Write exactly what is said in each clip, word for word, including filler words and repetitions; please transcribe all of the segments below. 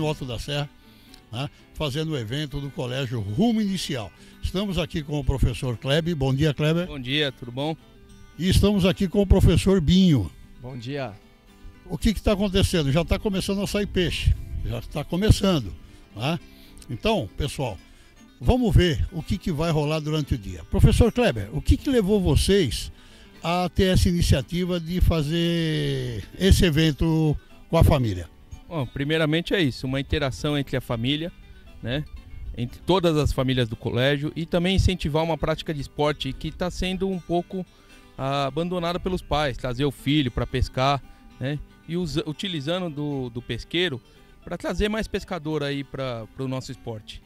Alto da Serra, né, fazendo o evento do Colégio Rumo Inicial. Estamos aqui com o professor Kleber. Bom dia, Kleber. Bom dia, tudo bom? E estamos aqui com o professor Binho. Bom dia. O que está acontecendo? Já está começando a sair peixe, já está começando, né? Então, pessoal, vamos ver o que, que vai rolar durante o dia. Professor Kleber, o que, que levou vocês a ter essa iniciativa de fazer esse evento com a família? Bom, primeiramente é isso, uma interação entre a família, né? Entre todas as famílias do colégio, e também incentivar uma prática de esporte que está sendo um pouco ah, abandonada pelos pais, trazer o filho para pescar, né? E usa, utilizando do, do pesqueiro para trazer mais pescador aí para o nosso esporte.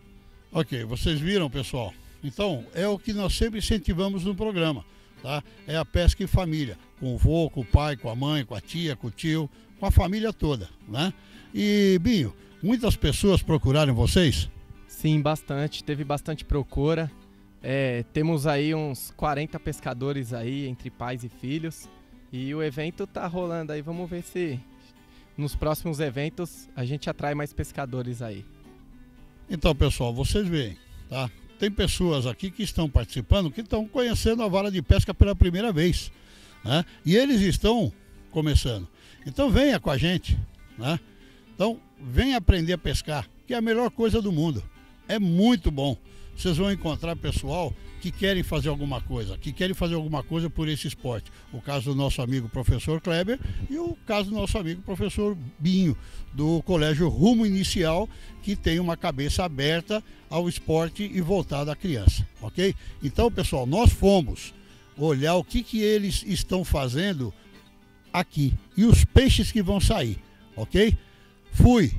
Ok, vocês viram, pessoal? Então, é o que nós sempre incentivamos no programa, tá? É a pesca em família, com o vô, com o pai, com a mãe, com a tia, com o tio, com a família toda, né? E, Binho, muitas pessoas procuraram vocês? Sim, bastante, teve bastante procura. É, temos aí uns quarenta pescadores aí, entre pais e filhos. E o evento tá rolando aí, vamos ver se nos próximos eventos a gente atrai mais pescadores aí. Então, pessoal, vocês veem, tá? Tem pessoas aqui que estão participando, que estão conhecendo a vara de pesca pela primeira vez, né? E eles estão começando. Então venha com a gente, né? Então venha aprender a pescar, que é a melhor coisa do mundo. É muito bom. Vocês vão encontrar pessoal que querem fazer alguma coisa, que querem fazer alguma coisa por esse esporte. O caso do nosso amigo professor Kleber e o caso do nosso amigo professor Binho, do Colégio Rumo Inicial, que tem uma cabeça aberta ao esporte e voltada à criança, ok? Então, pessoal, nós fomos olhar o que, que eles estão fazendo aqui e os peixes que vão sair, ok? Fui.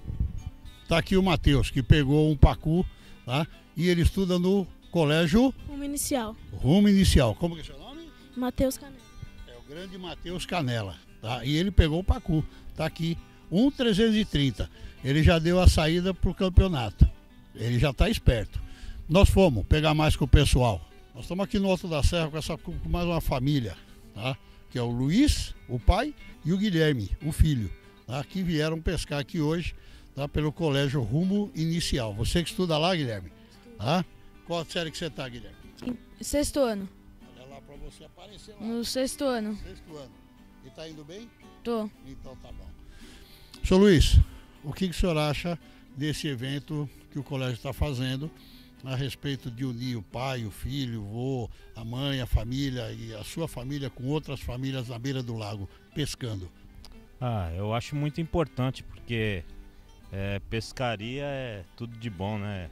Tá aqui o Matheus, que pegou um pacu, tá? E ele estuda no Colégio Rumo Inicial. Rumo Inicial. Como que é seu nome? Matheus Canela. É o grande Matheus Canela, tá? E ele pegou o pacu, tá aqui, um trezentos e trinta. Ele já deu a saída pro campeonato. Ele já tá esperto. Nós fomos pegar mais com o pessoal. Nós estamos aqui no Alto da Serra com, essa, com mais uma família, tá? Que é o Luiz, o pai, e o Guilherme, o filho, tá? Que vieram pescar aqui hoje, tá? Pelo Colégio Rumo Inicial. Você que estuda lá, Guilherme? Tá? Qual série que você tá, Guilherme? Sexto ano. Olha lá pra você aparecer lá. No sexto ano. Sexto ano. E tá indo bem? Tô. Então tá bom. Senhor Luiz, o que, que o senhor acha desse evento que o colégio está fazendo a respeito de unir o pai, o filho, o vô, a mãe, a família e a sua família com outras famílias na beira do lago, pescando? Ah, eu acho muito importante, porque é, pescaria é tudo de bom, né?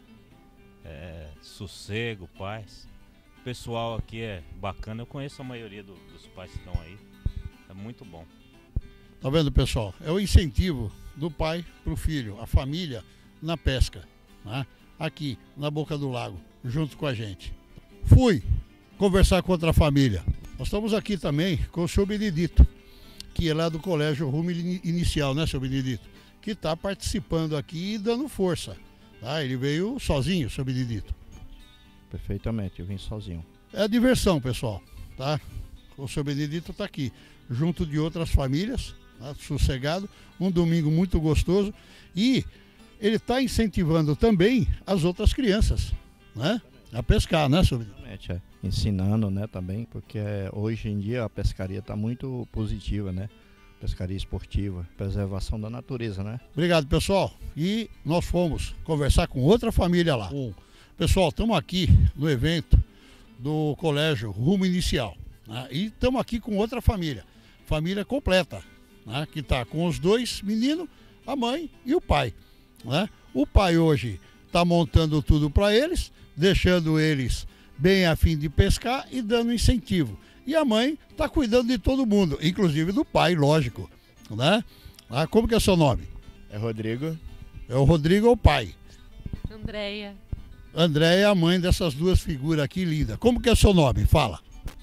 É, sossego, paz. O pessoal aqui é bacana, eu conheço a maioria do, dos pais que estão aí. É muito bom. Tá vendo, pessoal? É o incentivo do pai para o filho, a família na pesca, né? Aqui na boca do lago, junto com a gente. Fui conversar com outra família. Nós estamos aqui também com o senhor Benedito, que é lá do Colégio Rumo Inicial, né, senhor Benedito? Que está participando aqui e dando força. Ah, ele veio sozinho, seu Benedito. Perfeitamente, eu vim sozinho. É a diversão, pessoal, tá? O seu Benedito está aqui, junto de outras famílias, tá? Sossegado, um domingo muito gostoso. E ele está incentivando também as outras crianças, né? A pescar, né, seu Benedito? É, ensinando, né, também, porque é, hoje em dia a pescaria está muito positiva, né? Pescaria esportiva, preservação da natureza, né? Obrigado, pessoal. E nós fomos conversar com outra família lá. Pessoal, estamos aqui no evento do Colégio Rumo Inicial, né? E estamos aqui com outra família, família completa, né? Que está com os dois meninos, a mãe e o pai, né? O pai hoje está montando tudo para eles, deixando eles bem a fim de pescar e dando incentivo. E a mãe está cuidando de todo mundo, inclusive do pai, lógico, né? Ah, como que é o seu nome? É Rodrigo. É o Rodrigo ou o pai? Andréia. Andréia é a mãe dessas duas figuras aqui lindas. Como que é o seu nome? Fala.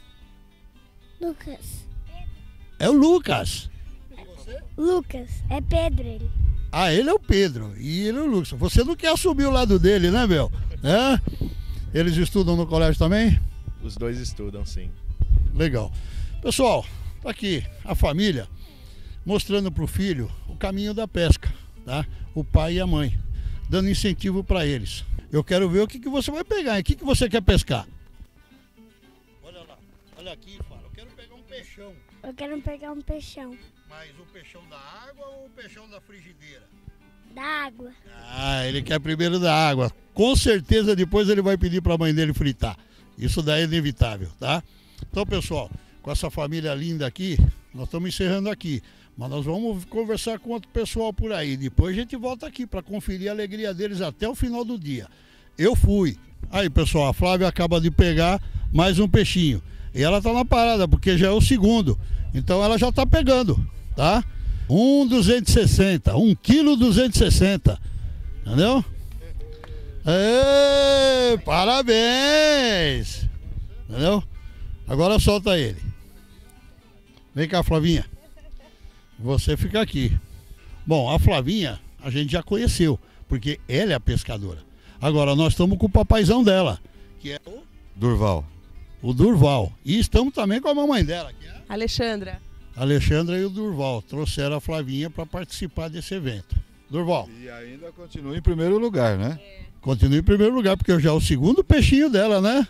Lucas. É o Lucas. Lucas, é Pedro ele. Ah, ele é o Pedro e ele é o Lucas. Você não quer assumir o lado dele, né, meu? É? Eles estudam no colégio também? Os dois estudam, sim. Legal. Pessoal, tá aqui a família mostrando para o filho o caminho da pesca, tá? O pai e a mãe, dando incentivo para eles. Eu quero ver o que, que você vai pegar, hein? O que, que você quer pescar? Olha lá, olha aqui e fala, eu quero pegar um peixão. Eu quero pegar um peixão. Mas o peixão da água ou o peixão da frigideira? Da água. Ah, ele quer primeiro da água. Com certeza depois ele vai pedir para a mãe dele fritar. Isso daí é inevitável, tá? Então, pessoal, com essa família linda aqui, nós estamos encerrando aqui. Mas nós vamos conversar com outro pessoal por aí. Depois a gente volta aqui para conferir a alegria deles até o final do dia. Eu fui. Aí, pessoal, a Flávia acaba de pegar mais um peixinho. E ela tá na parada, porque já é o segundo. Então ela já tá pegando, tá? Um duzentos e sessenta, um quilo duzentos e sessenta. Entendeu? Ê, parabéns! Entendeu? Agora solta ele. Vem cá, Flavinha. Você fica aqui. Bom, a Flavinha a gente já conheceu, porque ela é a pescadora. Agora nós estamos com o papaizão dela, que é o Durval. O Durval. E estamos também com a mamãe dela, que é a Alexandra. Alexandra e o Durval. Trouxeram a Flavinha para participar desse evento. Durval. E ainda continua em primeiro lugar, né? É. Continua em primeiro lugar, porque eu já é o segundo peixinho dela, né?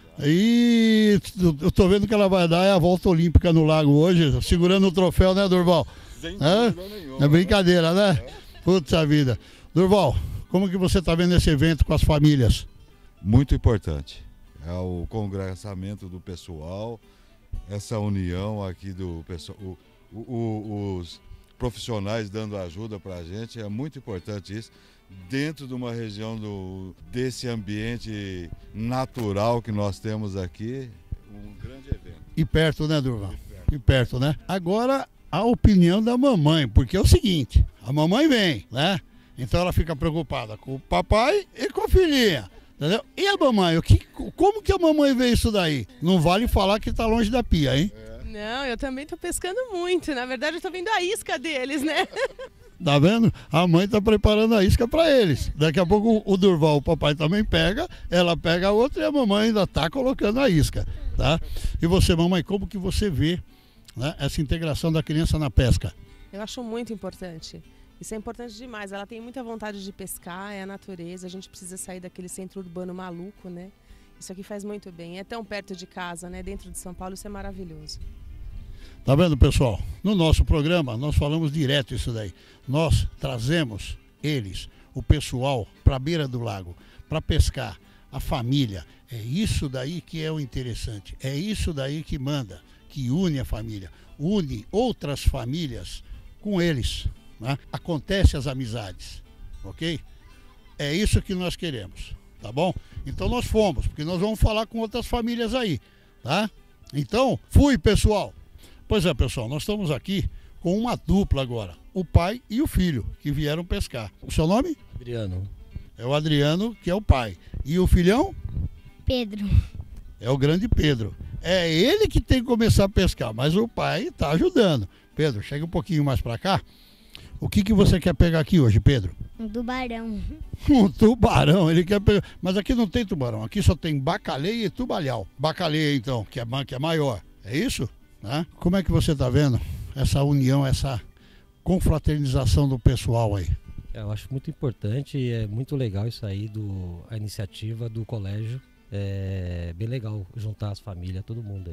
E eu tô vendo que ela vai dar a volta olímpica no lago hoje, segurando o troféu, né, Durval? Sem É? dúvida nenhuma. É brincadeira, né? Putz vida. Durval, como que você tá vendo esse evento com as famílias? Muito importante. É o congressamento do pessoal, essa união aqui do pessoal, o, o, o, os profissionais dando ajuda pra gente, é muito importante isso. Dentro de uma região do, desse ambiente natural que nós temos aqui, um grande evento. E perto, né, Durval? E perto, e perto né? Agora, a opinião da mamãe, porque é o seguinte, a mamãe vem, né? Então ela fica preocupada com o papai e com a filhinha, entendeu? E a mamãe, o que, como que a mamãe vê isso daí? Não vale falar que tá longe da pia, hein? É. Não, eu também tô pescando muito. Na verdade, eu tô vendo a isca deles, né? Tá vendo? A mãe tá preparando a isca para eles. Daqui a pouco o Durval, o papai também pega, ela pega a outra e a mamãe ainda tá colocando a isca, tá? E você, mamãe, como que você vê, né, essa integração da criança na pesca? Eu acho muito importante. Isso é importante demais. Ela tem muita vontade de pescar, é a natureza. A gente precisa sair daquele centro urbano maluco, né? Isso aqui faz muito bem. É tão perto de casa, né? Dentro de São Paulo, isso é maravilhoso. Tá vendo, pessoal? No nosso programa, nós falamos direto isso daí. Nós trazemos eles, o pessoal, para a beira do lago, para pescar, a família. É isso daí que é o interessante. É isso daí que manda, que une a família. Une outras famílias com eles, né? Acontece as amizades, ok? É isso que nós queremos, tá bom? Então nós fomos, porque nós vamos falar com outras famílias aí, tá? Então, fui, pessoal. Pois é, pessoal, nós estamos aqui com uma dupla agora, o pai e o filho, que vieram pescar. O seu nome? Adriano. É o Adriano, que é o pai. E o filhão? Pedro. É o grande Pedro. É ele que tem que começar a pescar, mas o pai está ajudando. Pedro, chega um pouquinho mais para cá. O que, que você quer pegar aqui hoje, Pedro? Um tubarão. Um tubarão, ele quer pegar. Mas aqui não tem tubarão, aqui só tem bacaleia e tubalhau. Bacaleia, então, que é, que é maior. É isso? Né? Como é que você está vendo essa união, essa confraternização do pessoal aí? Eu acho muito importante e é muito legal isso aí, do, a iniciativa do colégio. É bem legal juntar as famílias, todo mundo aí.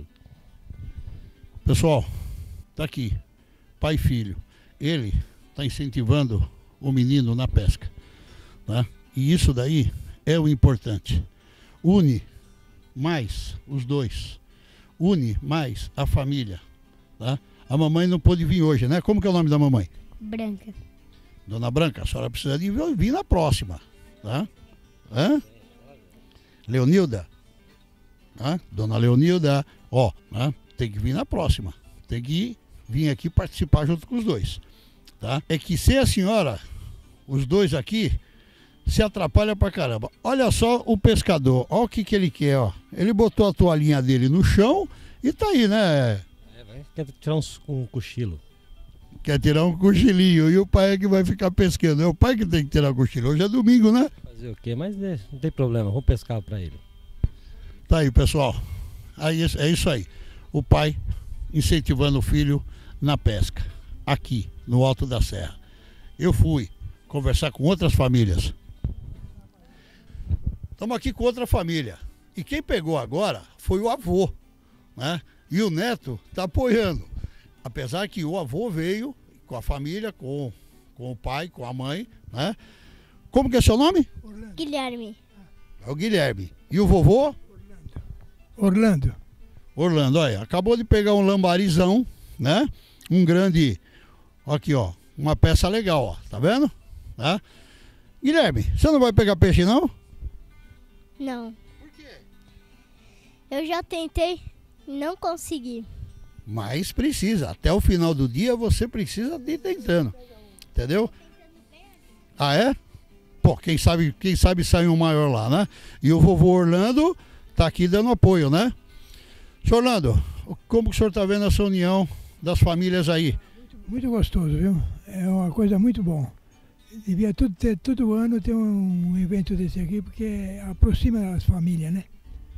Pessoal, tá aqui, pai e filho. Ele está incentivando o menino na pesca, né? E isso daí é o importante. Une mais os dois. Une mais a família, tá? A mamãe não pôde vir hoje, né? Como que é o nome da mamãe? Branca. Dona Branca, a senhora precisa de vir na próxima, tá? Hã? Leonilda, tá? Dona Leonilda, ó, né? Tem que vir na próxima, tem que vir aqui participar junto com os dois, tá? É que se a senhora, os dois aqui, se atrapalha pra caramba. Olha só o pescador, olha o que que ele quer, ó. Ele botou a toalhinha dele no chão e tá aí, né? É, vai, quer tirar uns, um cochilo. Quer tirar um cochilinho e o pai é que vai ficar pescando. É o pai que tem que tirar o cochilo. Hoje é domingo, né? Fazer o quê? Mas né, não tem problema, vamos pescar pra ele. Tá aí, pessoal. Aí, é isso aí. O pai incentivando o filho na pesca. Aqui, no Alto da Serra. Eu fui. conversar com outras famílias. Estamos aqui com outra família. E quem pegou agora foi o avô, né? E o neto está apoiando. Apesar que o avô veio com a família, com, com o pai, com a mãe, né? Como que é seu nome? Guilherme. É o Guilherme. E o vovô? Orlando. Orlando, olha, acabou de pegar um lambarizão, né? Um grande, aqui ó, uma peça legal, ó, tá vendo? Tá? Guilherme, você não vai pegar peixe não? Não. Por quê? Eu já tentei, não consegui. Mas precisa, até o final do dia você precisa de ir tentando, entendeu? Ah é? Pô, quem sabe, quem sabe sai um maior lá, né? E o vovô Orlando tá aqui dando apoio, né? Senhor Orlando, como que o senhor tá vendo essa união das famílias aí? Muito gostoso, viu? É uma coisa muito bom. Devia tudo ter, todo ano ter um evento desse aqui, porque aproxima as famílias, né?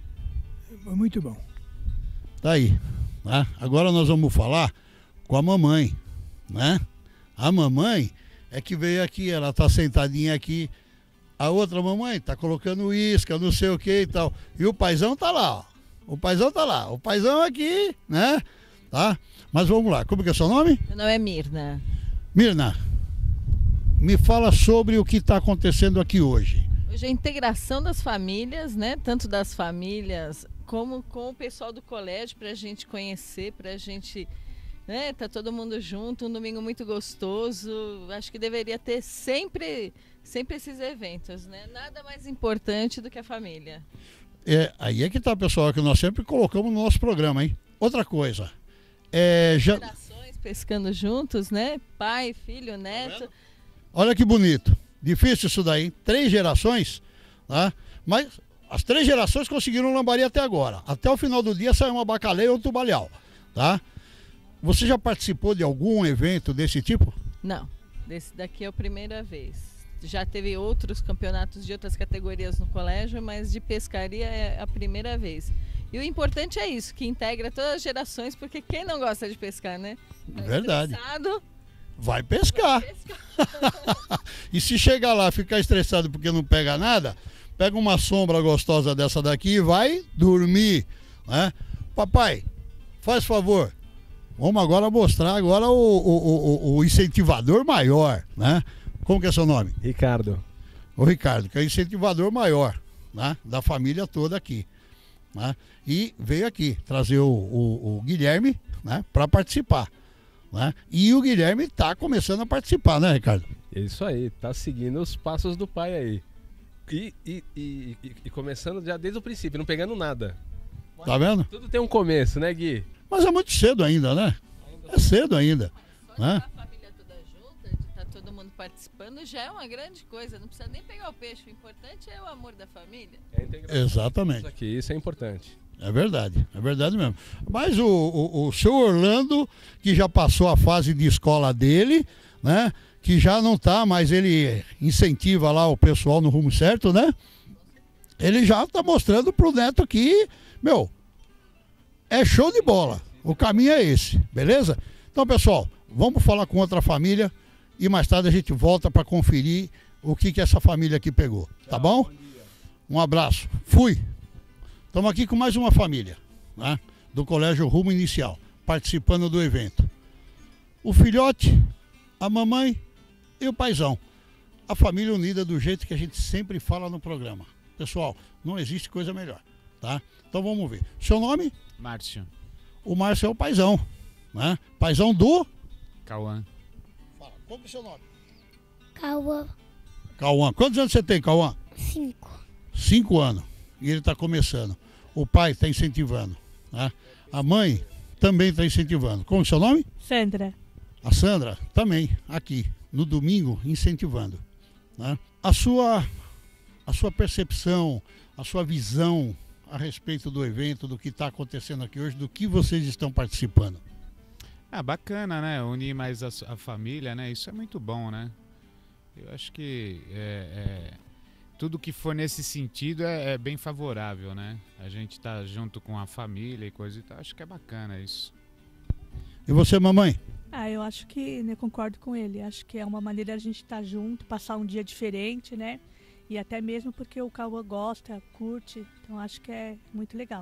É muito bom. Tá aí, né? Agora nós vamos falar com a mamãe, né? A mamãe é que veio aqui, ela tá sentadinha aqui. A outra mamãe tá colocando isca, não sei o que e tal. E o paizão tá lá, ó. O paizão tá lá. O paizão aqui, né? Tá? Mas vamos lá, como que é seu nome? Meu nome é Mirna. Mirna, me fala sobre o que está acontecendo aqui hoje. Hoje a integração das famílias, né? Tanto das famílias como com o pessoal do colégio, para a gente conhecer, para a gente, né? Tá todo mundo junto, um domingo muito gostoso. Acho que deveria ter sempre, sempre esses eventos, né? Nada mais importante do que a família. É, aí é que tá, pessoal, que nós sempre colocamos no nosso programa, hein? Outra coisa, é... Já... Gerações pescando juntos, né? Pai, filho, neto... Tá, olha que bonito. Difícil isso daí, hein? Três gerações, tá? Mas as três gerações conseguiram lambaria até agora. Até o final do dia sai uma bacaleia ou um tubalhau, tá? Você já participou de algum evento desse tipo? Não, desse daqui é a primeira vez. Já teve outros campeonatos de outras categorias no colégio, mas de pescaria é a primeira vez. E o importante é isso, que integra todas as gerações, porque quem não gosta de pescar, né? Tá verdade. Estressado, vai pescar. Vai pescar. E se chegar lá e ficar estressado porque não pega nada, pega uma sombra gostosa dessa daqui e vai dormir, né? Papai, faz favor, vamos agora mostrar agora o, o, o, o incentivador maior, né? Como que é seu nome? Ricardo. O Ricardo, que é o incentivador maior, né? Da família toda aqui, né? E veio aqui trazer o, o, o Guilherme, né? Para participar. Né? E o Guilherme tá começando a participar, né, Ricardo? Isso aí, tá seguindo os passos do pai aí. E, e, e, e, e começando já desde o princípio, não pegando nada. Tá vendo? Tudo tem um começo, né, Gui? Mas é muito cedo ainda, né? É cedo ainda. Só né? a família toda junta, de estar todo mundo participando, já é uma grande coisa. Não precisa nem pegar o peixe, o importante é o amor da família. É Exatamente. Isso aqui, isso é importante. É verdade, é verdade mesmo. Mas o, o, o seu Orlando, que já passou a fase de escola dele, né? Que já não tá, mas ele incentiva lá o pessoal no rumo certo, né? Ele já tá mostrando pro neto que, meu, é show de bola. O caminho é esse, beleza? Então, pessoal, vamos falar com outra família e mais tarde a gente volta para conferir o que que essa família aqui pegou, tá bom? Um abraço. Fui. Estamos aqui com mais uma família, né, do Colégio Rumo Inicial, participando do evento. O filhote, a mamãe e o paizão. A família unida do jeito que a gente sempre fala no programa. Pessoal, não existe coisa melhor, tá? Então vamos ver. Seu nome? Márcio. O Márcio é o paizão, né? Paizão do? Cauã. Fala, qual que é o seu nome? Cauã. Cauã. Quantos anos você tem, Cauã? Cinco. Cinco anos. E ele está começando. O pai está incentivando, né? A mãe também está incentivando. Como é o seu nome? Sandra. A Sandra também, aqui, no domingo, incentivando, né? A sua, a sua percepção, a sua visão a respeito do evento, do que está acontecendo aqui hoje, do que vocês estão participando. Ah, bacana, né? Unir mais a, a família, né? Isso é muito bom, né? Eu acho que é, é, tudo que for nesse sentido é, é bem favorável, né? A gente tá junto com a família e coisa e tal, acho que é bacana isso. E você, mamãe? Ah, eu acho que, né, concordo com ele. Acho que é uma maneira de a gente estar junto, passar um dia diferente, né? E até mesmo porque o Cauã gosta, curte. Então acho que é muito legal.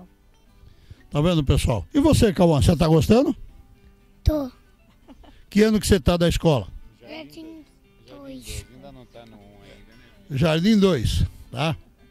Tá vendo, pessoal? E você, Cauã, você tá gostando? Tô. Que ano que você tá da escola? Jardim dois. Ainda não tá no um ainda, né? Jardim dois, tá?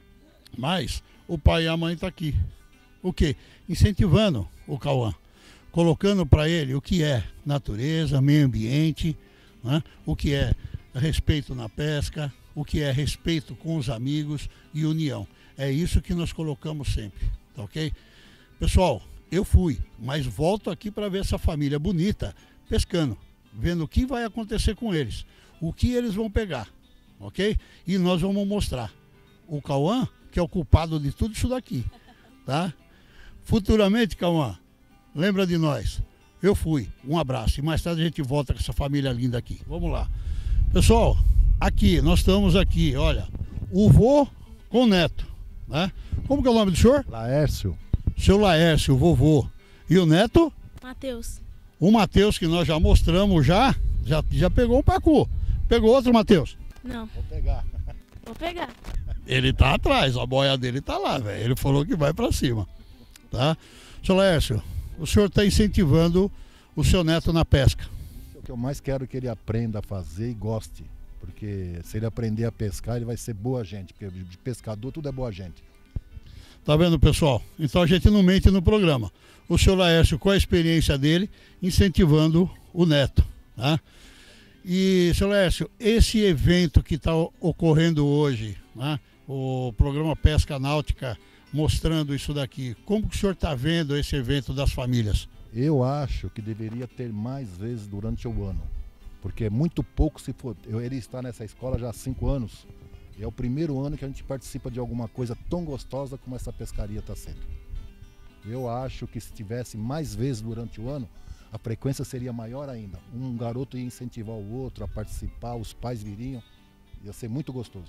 Mas o pai e a mãe tá aqui. O quê? Incentivando o Cauã. Colocando para ele o que é natureza, meio ambiente, né? O que é respeito na pesca, o que é respeito com os amigos e união. É isso que nós colocamos sempre, tá ok? Pessoal, eu fui, mas volto aqui para ver essa família bonita pescando, vendo o que vai acontecer com eles, o que eles vão pegar, ok? E nós vamos mostrar o Cauã, que é o culpado de tudo isso daqui, tá? Futuramente, Cauã, lembra de nós. Eu fui. Um abraço. E mais tarde a gente volta com essa família linda aqui. Vamos lá. Pessoal, aqui, nós estamos aqui, olha, o vô com o neto, né? Como que é o nome do senhor? Laércio. Seu Laércio, o vovô. E o neto? Matheus. O Matheus, que nós já mostramos já, já, já pegou um pacu. Pegou outro, Matheus? Não. Vou pegar. Vou pegar. Ele tá atrás, a boia dele tá lá, velho. Ele falou que vai pra cima, tá? Seu Laércio, o senhor está incentivando o seu neto na pesca. O que eu mais quero é que ele aprenda a fazer e goste. Porque se ele aprender a pescar, ele vai ser boa gente. Porque de pescador tudo é boa gente. Tá vendo, pessoal? Então a gente não mente no programa. O senhor Laércio, com a experiência dele, incentivando o neto, tá? E, seu Laércio, esse evento que está ocorrendo hoje, né? O programa Pesca Náutica, mostrando isso daqui. Como que o senhor está vendo esse evento das famílias? Eu acho que deveria ter mais vezes durante o ano, porque é muito pouco se for. Eu, ele está nessa escola já há cinco anos, e é o primeiro ano que a gente participa de alguma coisa tão gostosa como essa pescaria está sendo. Eu acho que se tivesse mais vezes durante o ano, a frequência seria maior ainda. Um garoto ia incentivar o outro a participar, os pais viriam, ia ser muito gostoso.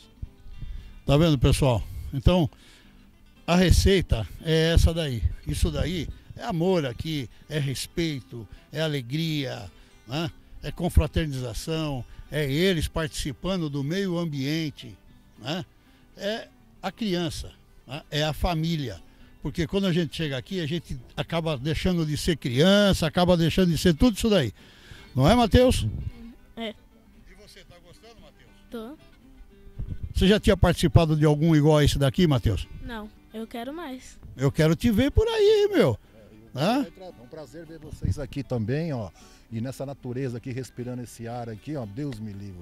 Tá vendo, pessoal? Então, a receita é essa daí. Isso daí é amor aqui, é respeito, é alegria, né? É confraternização, é eles participando do meio ambiente, né? É a criança, né? É a família. Porque quando a gente chega aqui, a gente acaba deixando de ser criança, acaba deixando de ser tudo isso daí. Não é, Matheus? É. E você, tá gostando, Matheus? Tô. Você já tinha participado de algum igual a esse daqui, Matheus? Não, eu quero mais. Eu quero te ver por aí, meu. É, é um prazer ver vocês aqui também, ó. E nessa natureza aqui, respirando esse ar aqui, ó. Deus me livre.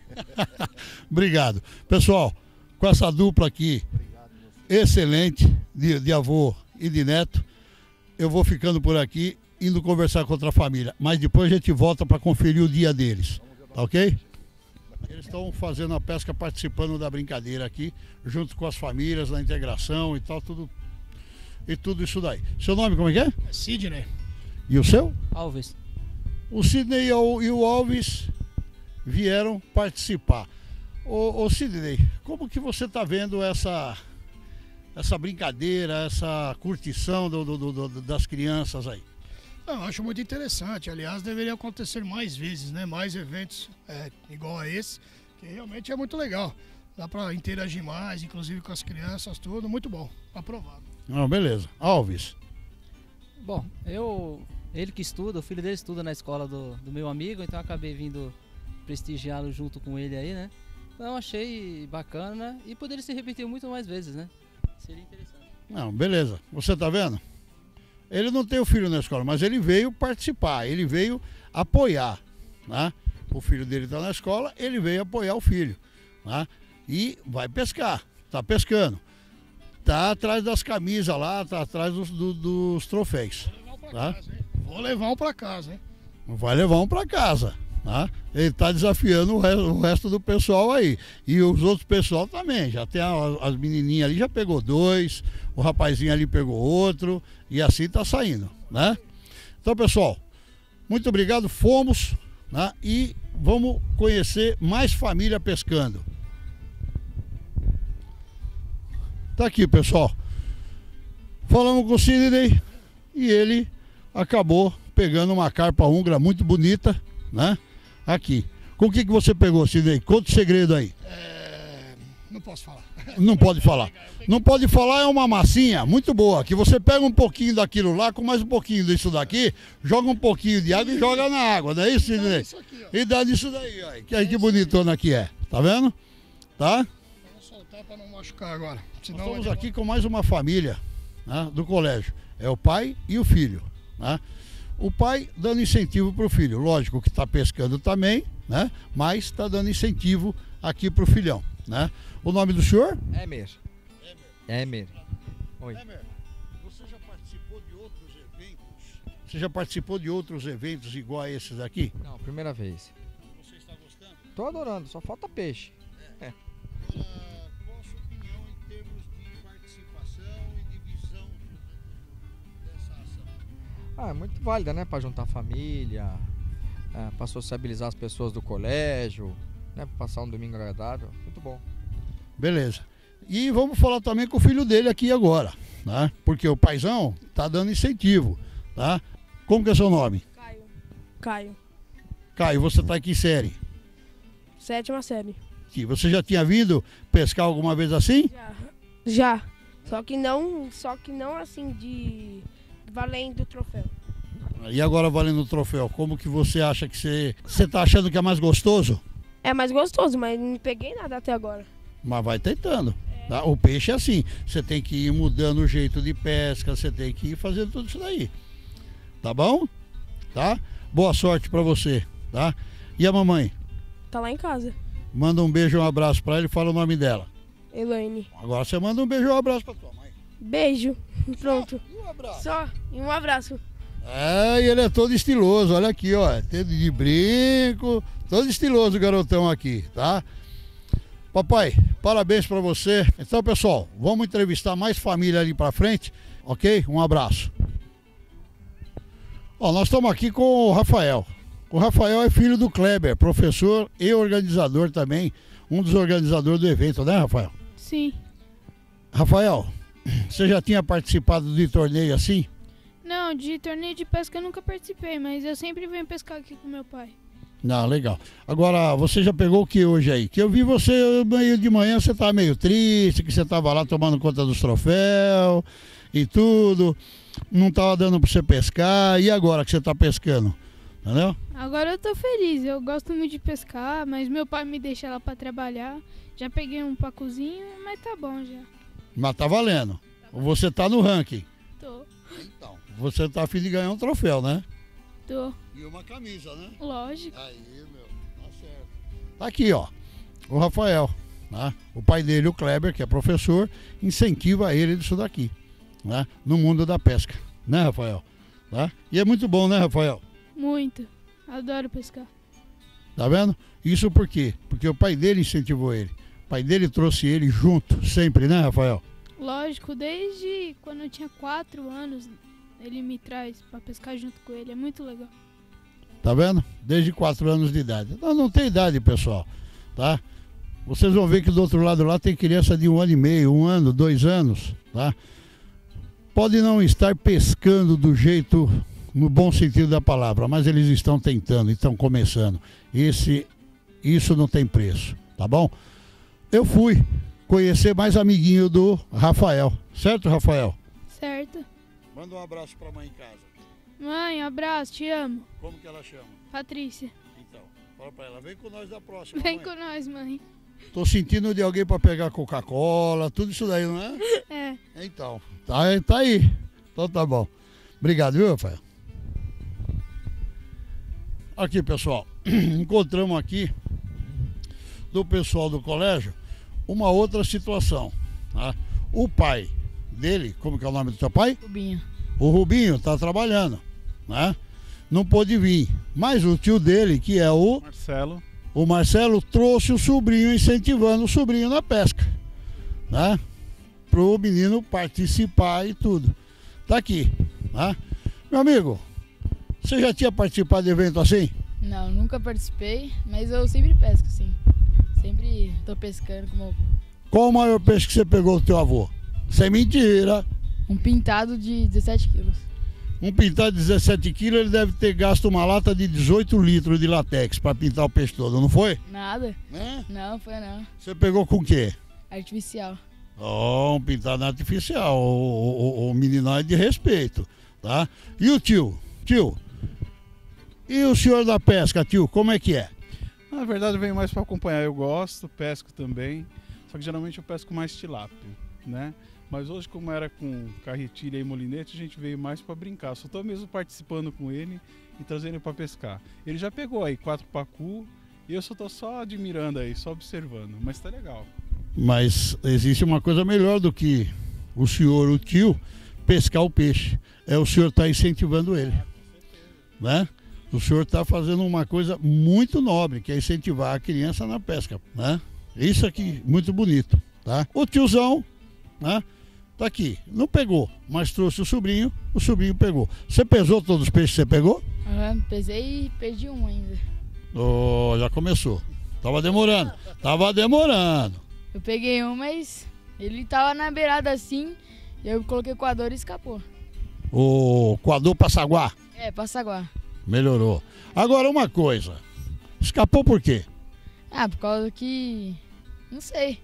Obrigado. Pessoal, com essa dupla aqui, excelente, de, de avô e de neto, eu vou ficando por aqui, indo conversar com outra família. Mas depois a gente volta para conferir o dia deles. Tá ok? Eles estão fazendo a pesca, participando da brincadeira aqui, junto com as famílias, na integração e tal, tudo, e tudo isso daí. Seu nome como é que é? É Sidney. E o seu? Alves. O Sidney e o, e o Alves vieram participar. Ô, ô Sidney, como que você está vendo essa, essa brincadeira, essa curtição do, do, do, das crianças aí? Não, acho muito interessante. Aliás, deveria acontecer mais vezes, né? Mais eventos é, igual a esse, que realmente é muito legal. Dá para interagir mais, inclusive com as crianças, tudo. Muito bom. Aprovado. Não, beleza. Alves. Bom, eu... Ele que estuda, o filho dele estuda na escola do, do meu amigo, então eu acabei vindo prestigiá-lo junto com ele aí, né? Então achei bacana e poderia se repetir muito mais vezes, né? Seria interessante. Não, beleza. Você tá vendo? Ele não tem o filho na escola, mas ele veio participar, ele veio apoiar, né? O filho dele está na escola, ele veio apoiar o filho, né? E vai pescar, tá pescando, tá atrás das camisas lá, tá atrás dos, do, dos troféus, tá? Vou levar um para casa, hein? Vai levar um para casa, tá? Ele tá desafiando o resto, o resto do pessoal aí, e os outros pessoal também, já tem a, as menininhas ali, já pegou dois, o rapazinho ali pegou outro, e assim tá saindo, né? Então, pessoal, muito obrigado, fomos, né? E vamos conhecer mais família pescando. Tá aqui, pessoal. Falamos com o Sidney e ele acabou pegando pegando uma carpa húngara muito bonita, né? Aqui. Com o que, que você pegou, Sidney? Conta o segredo aí. É, não posso falar. Não pode falar. Não pode falar, é uma massinha muito boa, que você pega um pouquinho daquilo lá, com mais um pouquinho disso daqui, joga um pouquinho de água e joga na água, não é isso, Sidney? E dá nisso daí, ó. Que, que bonitona que é, tá vendo? Tá? Vou soltar para não machucar agora. Nós estamos aqui com mais uma família, né, do colégio. É o pai e o filho, né? O pai dando incentivo para o filho, lógico que está pescando também, né? Mas está dando incentivo aqui para o filhão, né? O nome do senhor? Emer. Emer. Oi. Emer, você já participou de outros eventos? Você já participou de outros eventos igual a esses aqui? Não, primeira vez. Você está gostando? Tô adorando, só falta peixe. É. É. Uh, qual a sua opinião em termos de participação e de visão dessa ação? Ah, é muito válida, né? Para juntar a família, é, para sociabilizar as pessoas do colégio, né? Para passar um domingo agradável. Muito bom. Beleza. E vamos falar também com o filho dele aqui agora, né? Porque o paizão tá dando incentivo, tá? Como que é seu nome? Caio. Caio. Caio, você tá em que série? Sétima série. Que você já tinha vindo pescar alguma vez assim? Já. Já. Só que não, só que não assim de valendo o troféu. E agora valendo o troféu, como que você acha que você... Você tá achando que é mais gostoso? É mais gostoso, mas não peguei nada até agora. Mas vai tentando. Tá? O peixe é assim, você tem que ir mudando o jeito de pesca, você tem que ir fazendo tudo isso daí. Tá bom? Tá? Boa sorte pra você, tá? E a mamãe? Tá lá em casa. Manda um beijo e um abraço pra ela e fala o nome dela. Elaine. Agora você manda um beijo e um abraço pra tua mãe. Beijo. Pronto. E um abraço. Só. E um abraço. É, e ele é todo estiloso, olha aqui, ó. Dedo de brinco, todo estiloso o garotão aqui, tá? Papai, parabéns pra você. Então, pessoal, vamos entrevistar mais família ali pra frente, ok? Um abraço. Ó, nós estamos aqui com o Rafael. O Rafael é filho do Kleber, professor e organizador também, um dos organizadores do evento, né, Rafael? Sim. Rafael, você já tinha participado de torneio assim? Não, de torneio de pesca eu nunca participei, mas eu sempre venho pescar aqui com meu pai. Não, legal. Agora, você já pegou o que hoje aí? Que eu vi você meio de manhã, você tava meio triste, que você tava lá tomando conta dos troféus e tudo. Não tava dando pra você pescar. E agora que você tá pescando? Entendeu? Agora eu tô feliz, eu gosto muito de pescar, mas meu pai me deixa lá pra trabalhar. Já peguei um pacozinho, mas tá bom já. Mas tá valendo. Você tá no ranking. Tô. Então, você tá a fim de ganhar um troféu, né? Tô. E uma camisa, né? Lógico. Aí, meu, tá certo. Tá aqui, ó, o Rafael, né? O pai dele, o Kleber, que é professor, incentiva ele disso daqui, né? No mundo da pesca, né, Rafael? Tá? E é muito bom, né, Rafael? Muito. Adoro pescar. Tá vendo? Isso por quê? Porque o pai dele incentivou ele. O pai dele trouxe ele junto, sempre, né, Rafael? Lógico, desde quando eu tinha quatro anos, ele me traz pra pescar junto com ele. É muito legal. Tá vendo? Desde quatro anos de idade. Não, não tem idade, pessoal, tá? Vocês vão ver que do outro lado lá tem criança de um ano e meio, um ano, dois anos, tá? Pode não estar pescando do jeito, no bom sentido da palavra, mas eles estão tentando, estão começando. Esse, isso não tem preço, tá bom? Eu fui conhecer mais amiguinho do Rafael, certo, Rafael? Certo. Manda um abraço pra mãe em casa. Mãe, um abraço, te amo. Como que ela chama? Patrícia. Então, fala pra ela, vem com nós da próxima, Vem mãe. com nós, mãe. Tô sentindo de alguém pra pegar Coca-Cola, tudo isso daí, não é? É. Então, tá, tá aí. Então tá bom. Obrigado, viu, Rafael? Aqui, pessoal, encontramos aqui do pessoal do colégio uma outra situação, tá? O pai dele, como que é o nome do seu pai? Rubinho. O Rubinho tá trabalhando, né? Não pôde vir, mas o tio dele, que é o Marcelo, o Marcelo, trouxe o sobrinho, incentivando o sobrinho na pesca, né? Pro menino participar e tudo. Tá aqui, né? Meu amigo, você já tinha participado de evento assim? Não, nunca participei, mas eu sempre pesco, sim. Sempre tô pescando com meu avô. Qual o maior peixe que você pegou do teu avô? Sem mentira. Um pintado de dezessete quilos. Um pintar de dezessete quilos, ele deve ter gasto uma lata de dezoito litros de latex para pintar o peixe todo, não foi? Nada. É? Não, foi não. Você pegou com o quê? Artificial. Oh, um pintado artificial. O, o, o meninão é de respeito, tá? E o tio? Tio? E o senhor da pesca, tio, como é que é? Na verdade, eu venho mais para acompanhar. Eu gosto, pesco também. Só que geralmente eu pesco mais tilápia, né? Mas hoje, como era com carretilha e molinete, a gente veio mais para brincar. Só estou mesmo participando com ele e trazendo ele para pescar. Ele já pegou aí quatro pacu e eu só estou só admirando aí, só observando. Mas tá legal. Mas existe uma coisa melhor do que o senhor, o tio, pescar o peixe. É o senhor estar tá incentivando ele, né? O senhor está fazendo uma coisa muito nobre, que é incentivar a criança na pesca, né? Isso aqui, muito bonito, tá? O tiozão, né? Tá aqui, não pegou, mas trouxe o sobrinho, o sobrinho pegou. Você pesou todos os peixes que você pegou? Aham, pesei e perdi um ainda. Oh, já começou. Tava demorando, tava demorando. Eu peguei um, mas ele tava na beirada assim, e eu coloquei o coador e escapou. O coador passaguá? É, passaguá. Melhorou. Agora uma coisa, escapou por quê? Ah, por causa que... não sei.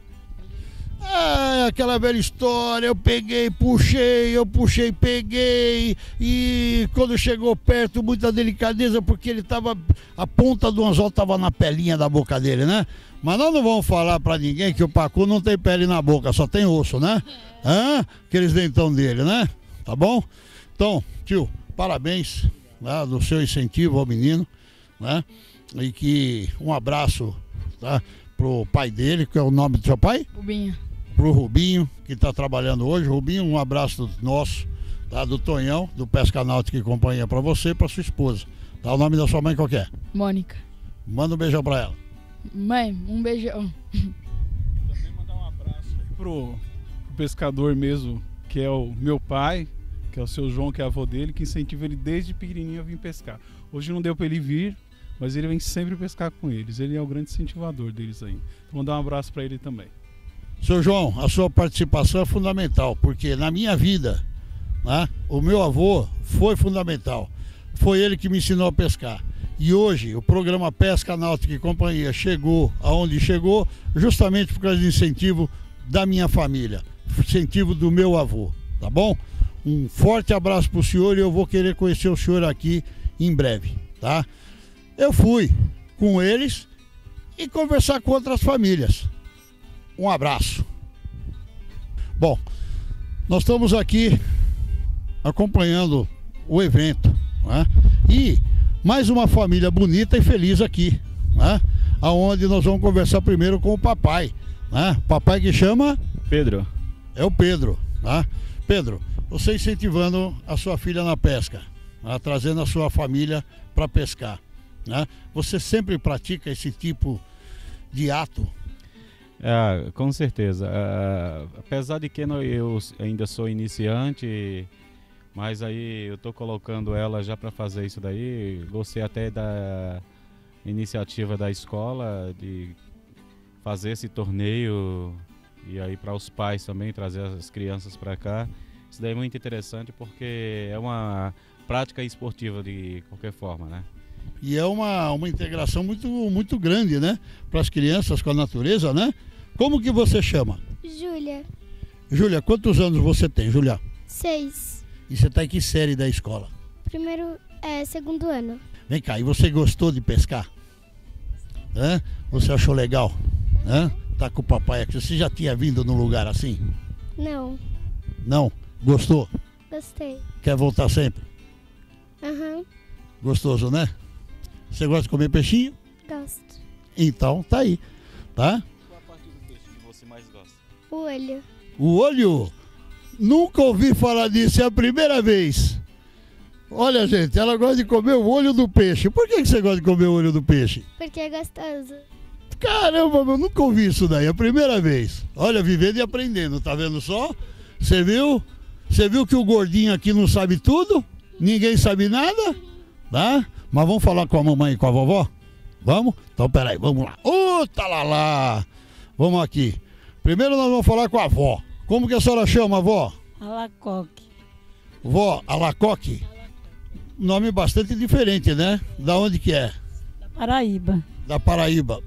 Ah, aquela velha história, eu peguei, puxei, eu puxei, peguei, e quando chegou perto, muita delicadeza, porque ele tava, a ponta do anzol tava na pelinha da boca dele, né? Mas nós não vamos falar pra ninguém que o pacu não tem pele na boca, só tem osso, né? Hã? Aqueles dentão dele, né? Tá bom? Então, tio, parabéns, né, do seu incentivo ao menino, né? E que um abraço, tá, pro pai dele, que é o nome do seu pai? Rubinho. Pro Rubinho, que está trabalhando hoje. Rubinho, um abraço nosso, tá, do Tonhão, do Pesca Náutica e Companhia, para você e para sua esposa. Tá, o nome da sua mãe qual que é? Mônica. Manda um beijão para ela. Mãe, um beijão. Também mandar um abraço aí pro, pro pescador mesmo, que é o meu pai, que é o seu João, que é avô dele, que incentiva ele desde pequenininho a vir pescar. Hoje não deu para ele vir, mas ele vem sempre pescar com eles. Ele é o grande incentivador deles aí. Vou mandar um abraço para ele também. Seu João, a sua participação é fundamental, porque na minha vida, né, o meu avô foi fundamental. Foi ele que me ensinou a pescar. E hoje o programa Pesca Náutica e Companhia chegou aonde chegou, justamente por causa do incentivo da minha família, incentivo do meu avô, tá bom? Um forte abraço para o senhor e eu vou querer conhecer o senhor aqui em breve, tá? Eu fui com eles e conversar com outras famílias. Um abraço. Bom, nós estamos aqui acompanhando o evento, né? E mais uma família bonita e feliz aqui, né? Aonde nós vamos conversar primeiro com o papai, né? Papai que chama? Pedro. É o Pedro, tá? Pedro, você incentivando a sua filha na pesca, né? Trazendo a sua família para pescar, né? Você sempre pratica esse tipo de ato? É, com certeza. É, apesar de que eu ainda sou iniciante, mas aí eu estou colocando ela já para fazer isso daí. Gostei até da iniciativa da escola de fazer esse torneio e aí para os pais também trazer as crianças para cá. Isso daí é muito interessante porque é uma prática esportiva de qualquer forma, né? E é uma, uma integração muito, muito grande, né? Para as crianças com a natureza, né? Como que você chama? Júlia. Júlia, quantos anos você tem, Júlia? Seis. E você está em que série da escola? Primeiro, é, segundo ano. Vem cá, e você gostou de pescar? Hã? Você achou legal? Hã? Tá com o papai aqui. Você já tinha vindo num lugar assim? Não. Não? Gostou? Gostei. Quer voltar sempre? Aham. Gostoso, né? Você gosta de comer peixinho? Gosto. Então, tá aí, tá? Qual a parte do peixe que você mais gosta? O olho. O olho? Nunca ouvi falar disso, é a primeira vez. Olha, gente, ela gosta de comer o olho do peixe. Por que você gosta de comer o olho do peixe? Porque é gostoso. Caramba, eu nunca ouvi isso daí, é a primeira vez. Olha, vivendo e aprendendo, tá vendo só? Você viu? Você viu que o gordinho aqui não sabe tudo? Ninguém sabe nada? Tá? Mas vamos falar com a mamãe e com a vovó? Vamos? Então peraí, vamos lá. Ô, tá lá lá! Vamos aqui. Primeiro nós vamos falar com a avó. Como que a senhora chama, avó? Alacoque. Vó, Alacoque? nome bastante diferente, né? Da onde que é? Paraíba. Da Paraíba.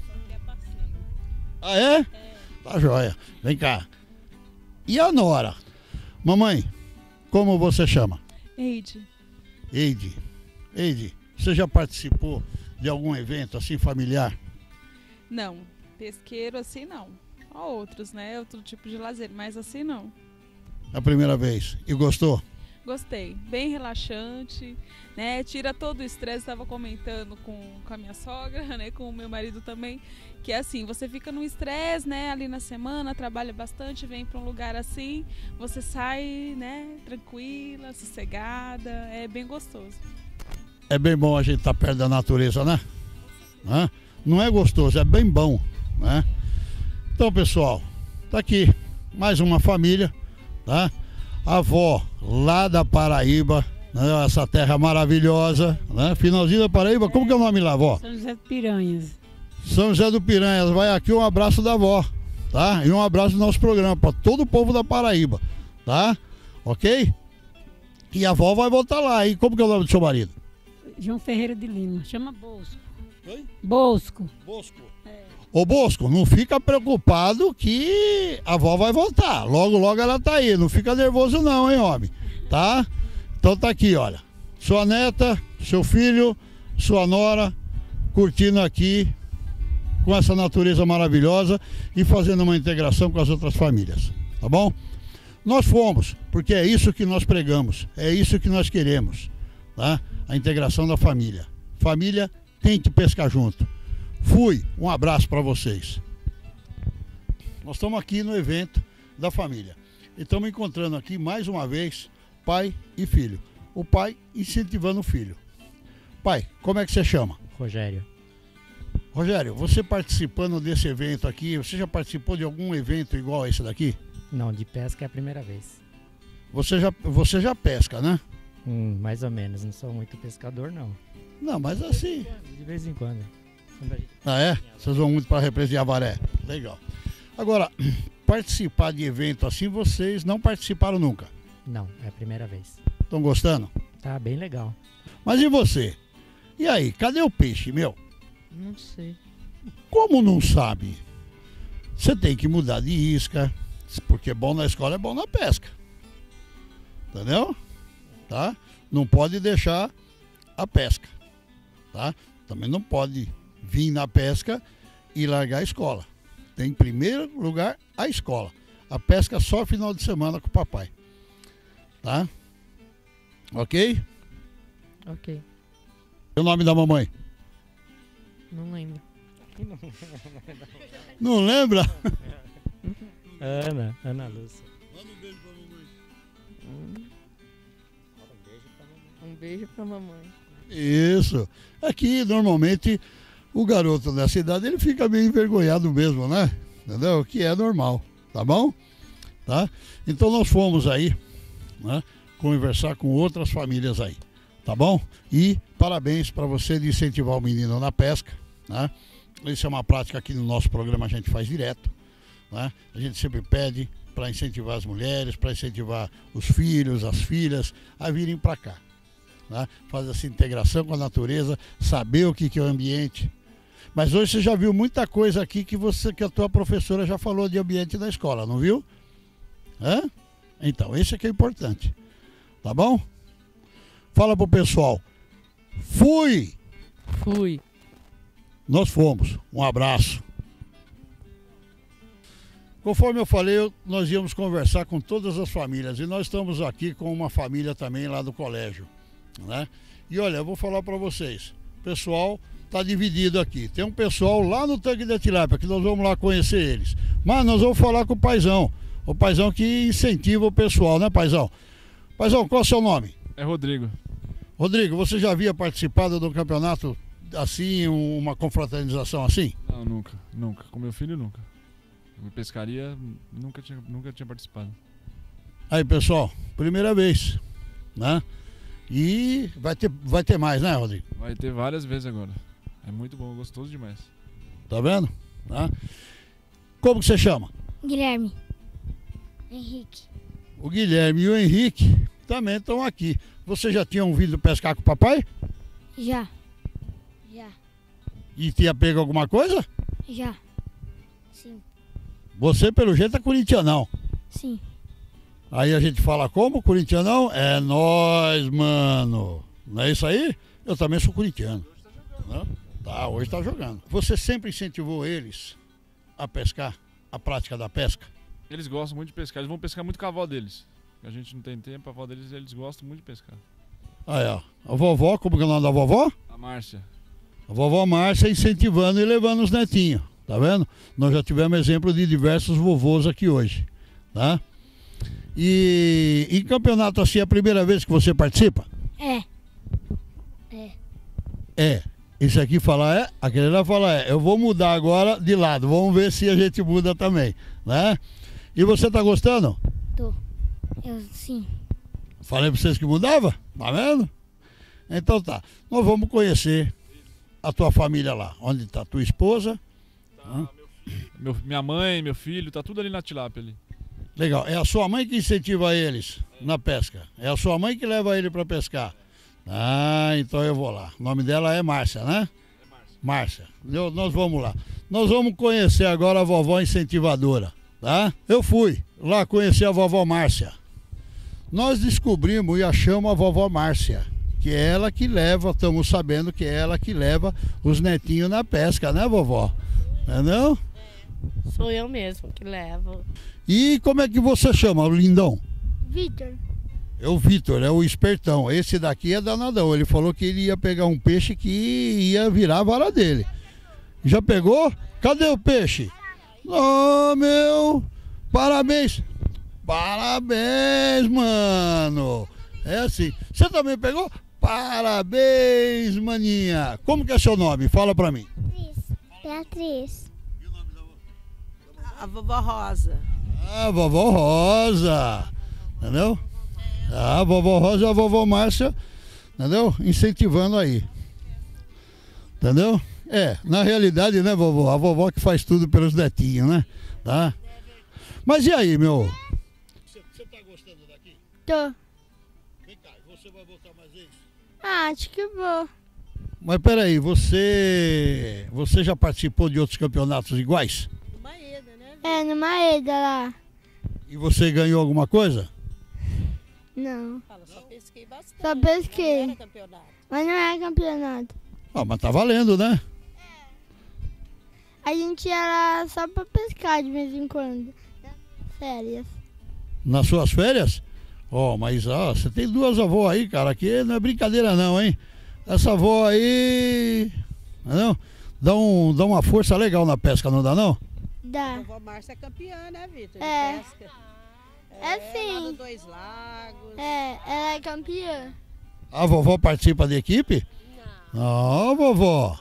Ah, é? Tá joia. Vem cá. E a Nora? Mamãe, como você chama? Eide. Eide. Eide, você já participou de algum evento assim familiar? Não, pesqueiro assim não. Há outros, né? Outro tipo de lazer, mas assim não. A primeira vez. E gostou? Gostei, bem relaxante, né? Tira todo o estresse. Estava comentando com, com a minha sogra, né? Com o meu marido também, que é assim, você fica no estresse, né? Ali na semana, trabalha bastante, vem para um lugar assim, você sai, né? Tranquila, sossegada, é bem gostoso. É bem bom a gente estar perto da natureza, né? Hã? Não é gostoso, é bem bom, né? Então, pessoal, tá aqui mais uma família, tá? A avó lá da Paraíba, né? Essa terra maravilhosa, né? Finalzinho da Paraíba, como que é o nome lá, avó? São José do Piranhas. São José do Piranhas. Vai aqui um abraço da avó, tá? E um abraço do nosso programa para todo o povo da Paraíba, tá? Ok? E a avó vai voltar lá. E como que é o nome do seu marido? João Ferreira de Lima. Chama Bosco. Oi? Bosco. Bosco. Ô Bosco, não fica preocupado que a avó vai voltar. Logo, logo ela tá aí. Não fica nervoso não, hein, homem? Tá? Então tá aqui, olha. Sua neta, seu filho, sua nora, curtindo aqui com essa natureza maravilhosa e fazendo uma integração com as outras famílias. Tá bom? Nós fomos, porque é isso que nós pregamos. É isso que nós queremos. Tá? A integração da família. Família tem que pescar junto. Fui, um abraço para vocês. Nós estamos aqui no evento da família e estamos encontrando aqui mais uma vez pai e filho. O pai incentivando o filho. Pai, como é que você chama? Rogério. Rogério, você participando desse evento aqui, você já participou de algum evento igual a esse daqui? Não, de pesca é a primeira vez. Você já, você já pesca, né? Hum, mais ou menos, não sou muito pescador não. Não, mas assim... De vez em quando. Ah, é? Vocês vão muito para a represa de Avaré. Legal. Agora, participar de evento assim, vocês não participaram nunca? Não, é a primeira vez. Estão gostando? Tá bem legal. Mas e você? E aí, cadê o peixe, meu? Não sei. Como não sabe? Você tem que mudar de isca, porque bom na escola é bom na pesca. Entendeu? Tá? Não pode deixar a pesca. Tá? Também não pode vir na pesca e largar a escola. Tem em primeiro lugar a escola. A pesca só final de semana com o papai. Tá? Ok? Ok. E o nome da mamãe? Não lembro. Não lembra? Ana, Ana Lúcia. Manda um beijo pra mamãe. Um beijo pra mamãe. Isso. Aqui, normalmente, o garoto dessa idade, ele fica meio envergonhado mesmo, né? Entendeu? Que é normal, tá bom? Tá? Então nós fomos aí, né, conversar com outras famílias aí, tá bom? E parabéns para você de incentivar o menino na pesca, né? Isso é uma prática aqui no nosso programa, a gente faz direto, né? A gente sempre pede para incentivar as mulheres, para incentivar os filhos, as filhas a virem para cá. Né? Fazer essa integração com a natureza, saber o que, que é o ambiente. Mas hoje você já viu muita coisa aqui que, você, que a tua professora já falou de ambiente da escola, não viu? Hã? Então, esse é que é importante. Tá bom? Fala pro pessoal. Fui! Fui. Nós fomos. Um abraço. Conforme eu falei, nós íamos conversar com todas as famílias. E nós estamos aqui com uma família também lá do colégio. Né? E olha, eu vou falar para vocês, o pessoal está dividido aqui. Tem um pessoal lá no Tanque da Tilápia, que nós vamos lá conhecer eles. Mas nós vamos falar com o paizão, o paizão que incentiva o pessoal, né, paizão? Paizão, qual é o seu nome? É Rodrigo. Rodrigo, você já havia participado do campeonato assim, uma confraternização assim? Não, nunca, nunca. Com meu filho, nunca. Pescaria, nunca tinha, nunca tinha participado. Aí, pessoal, primeira vez, né? E vai ter, vai ter mais, né, Rodrigo? Vai ter várias vezes agora. É muito bom, gostoso demais. Tá vendo? Tá? Como que você chama? Guilherme. Henrique. O Guilherme e o Henrique também estão aqui. Você já tinha vindo pescar com o papai? Já. Já. E tinha pego alguma coisa? Já. Sim. Você, pelo jeito, é corintianão. Sim. Aí a gente fala como, corintianão? É nóis, mano. Não é isso aí? Eu também sou corintiano. Não? Tá, hoje tá jogando. Você sempre incentivou eles a pescar, a prática da pesca? Eles gostam muito de pescar, eles vão pescar muito com a avó deles. A gente não tem tempo, a avó deles, eles gostam muito de pescar. Aí, ó. A vovó, como que é o nome da vovó? A Márcia. A vovó Márcia incentivando e levando os netinhos, tá vendo? Nós já tivemos exemplo de diversos vovôs aqui hoje, tá? E em campeonato assim é a primeira vez que você participa? É. É. É. Esse aqui fala é, aquele lá fala é. Eu vou mudar agora de lado, vamos ver se a gente muda também, né? E você tá gostando? Tô. Eu sim. Falei pra vocês que mudava? Tá vendo? Então tá. Nós vamos conhecer a tua família lá. Onde tá a tua esposa? Tá, meu filho, meu, minha mãe, meu filho, tá tudo ali na tilápia ali. Legal. É a sua mãe que incentiva eles na pesca? É a sua mãe que leva ele para pescar? Ah, então eu vou lá. O nome dela é Márcia, né? É Márcia. Márcia. Eu, nós vamos lá. Nós vamos conhecer agora a vovó incentivadora, tá? Eu fui lá conhecer a vovó Márcia. Nós descobrimos e achamos a vovó Márcia, que é ela que leva, estamos sabendo que é ela que leva os netinhos na pesca, né, vovó? Não é não? Sou eu mesmo que levo. E como é que você chama, o lindão? Vitor. É o Vitor, é o espertão. Esse daqui é danadão. Ele falou que ele ia pegar um peixe que ia virar a vara dele. Já pegou? Cadê o peixe? Oh, meu! Parabéns! Parabéns, mano! É assim. Você também pegou? Parabéns, maninha! Como que é seu nome? Fala pra mim. Beatriz. A vovó Rosa. Ah, vovó Rosa! Entendeu? A vovó Rosa e a vovó Márcia, entendeu? Incentivando aí. Entendeu? É, na realidade, né, vovó? A vovó que faz tudo pelos netinhos, né? Tá? Mas e aí, meu? Você, você tá gostando daqui? Tô. Vem cá, você vai voltar mais vezes? Ah, acho que vou. Mas peraí, você. Você já participou de outros campeonatos iguais? É, no Maeda lá. E você ganhou alguma coisa? Não. Fala, só pesquei bastante. Só pesquei. Não era campeonato. Mas não é campeonato. Ah, mas tá valendo, né? A gente ia lá só pra pescar de vez em quando. Férias. Nas suas férias? Ó, oh, mas ó, você tem duas avós aí, cara, aqui não é brincadeira não, hein? Essa avó aí, não? Dá, um, dá uma força legal na pesca, não dá não? Dá. A vovó Márcia é campeã, né, Vitor? É. Pesca. É, é sim. Lá do Dois Lagos. É, ela é campeã. A vovó participa de equipe? Não. Não, vovó.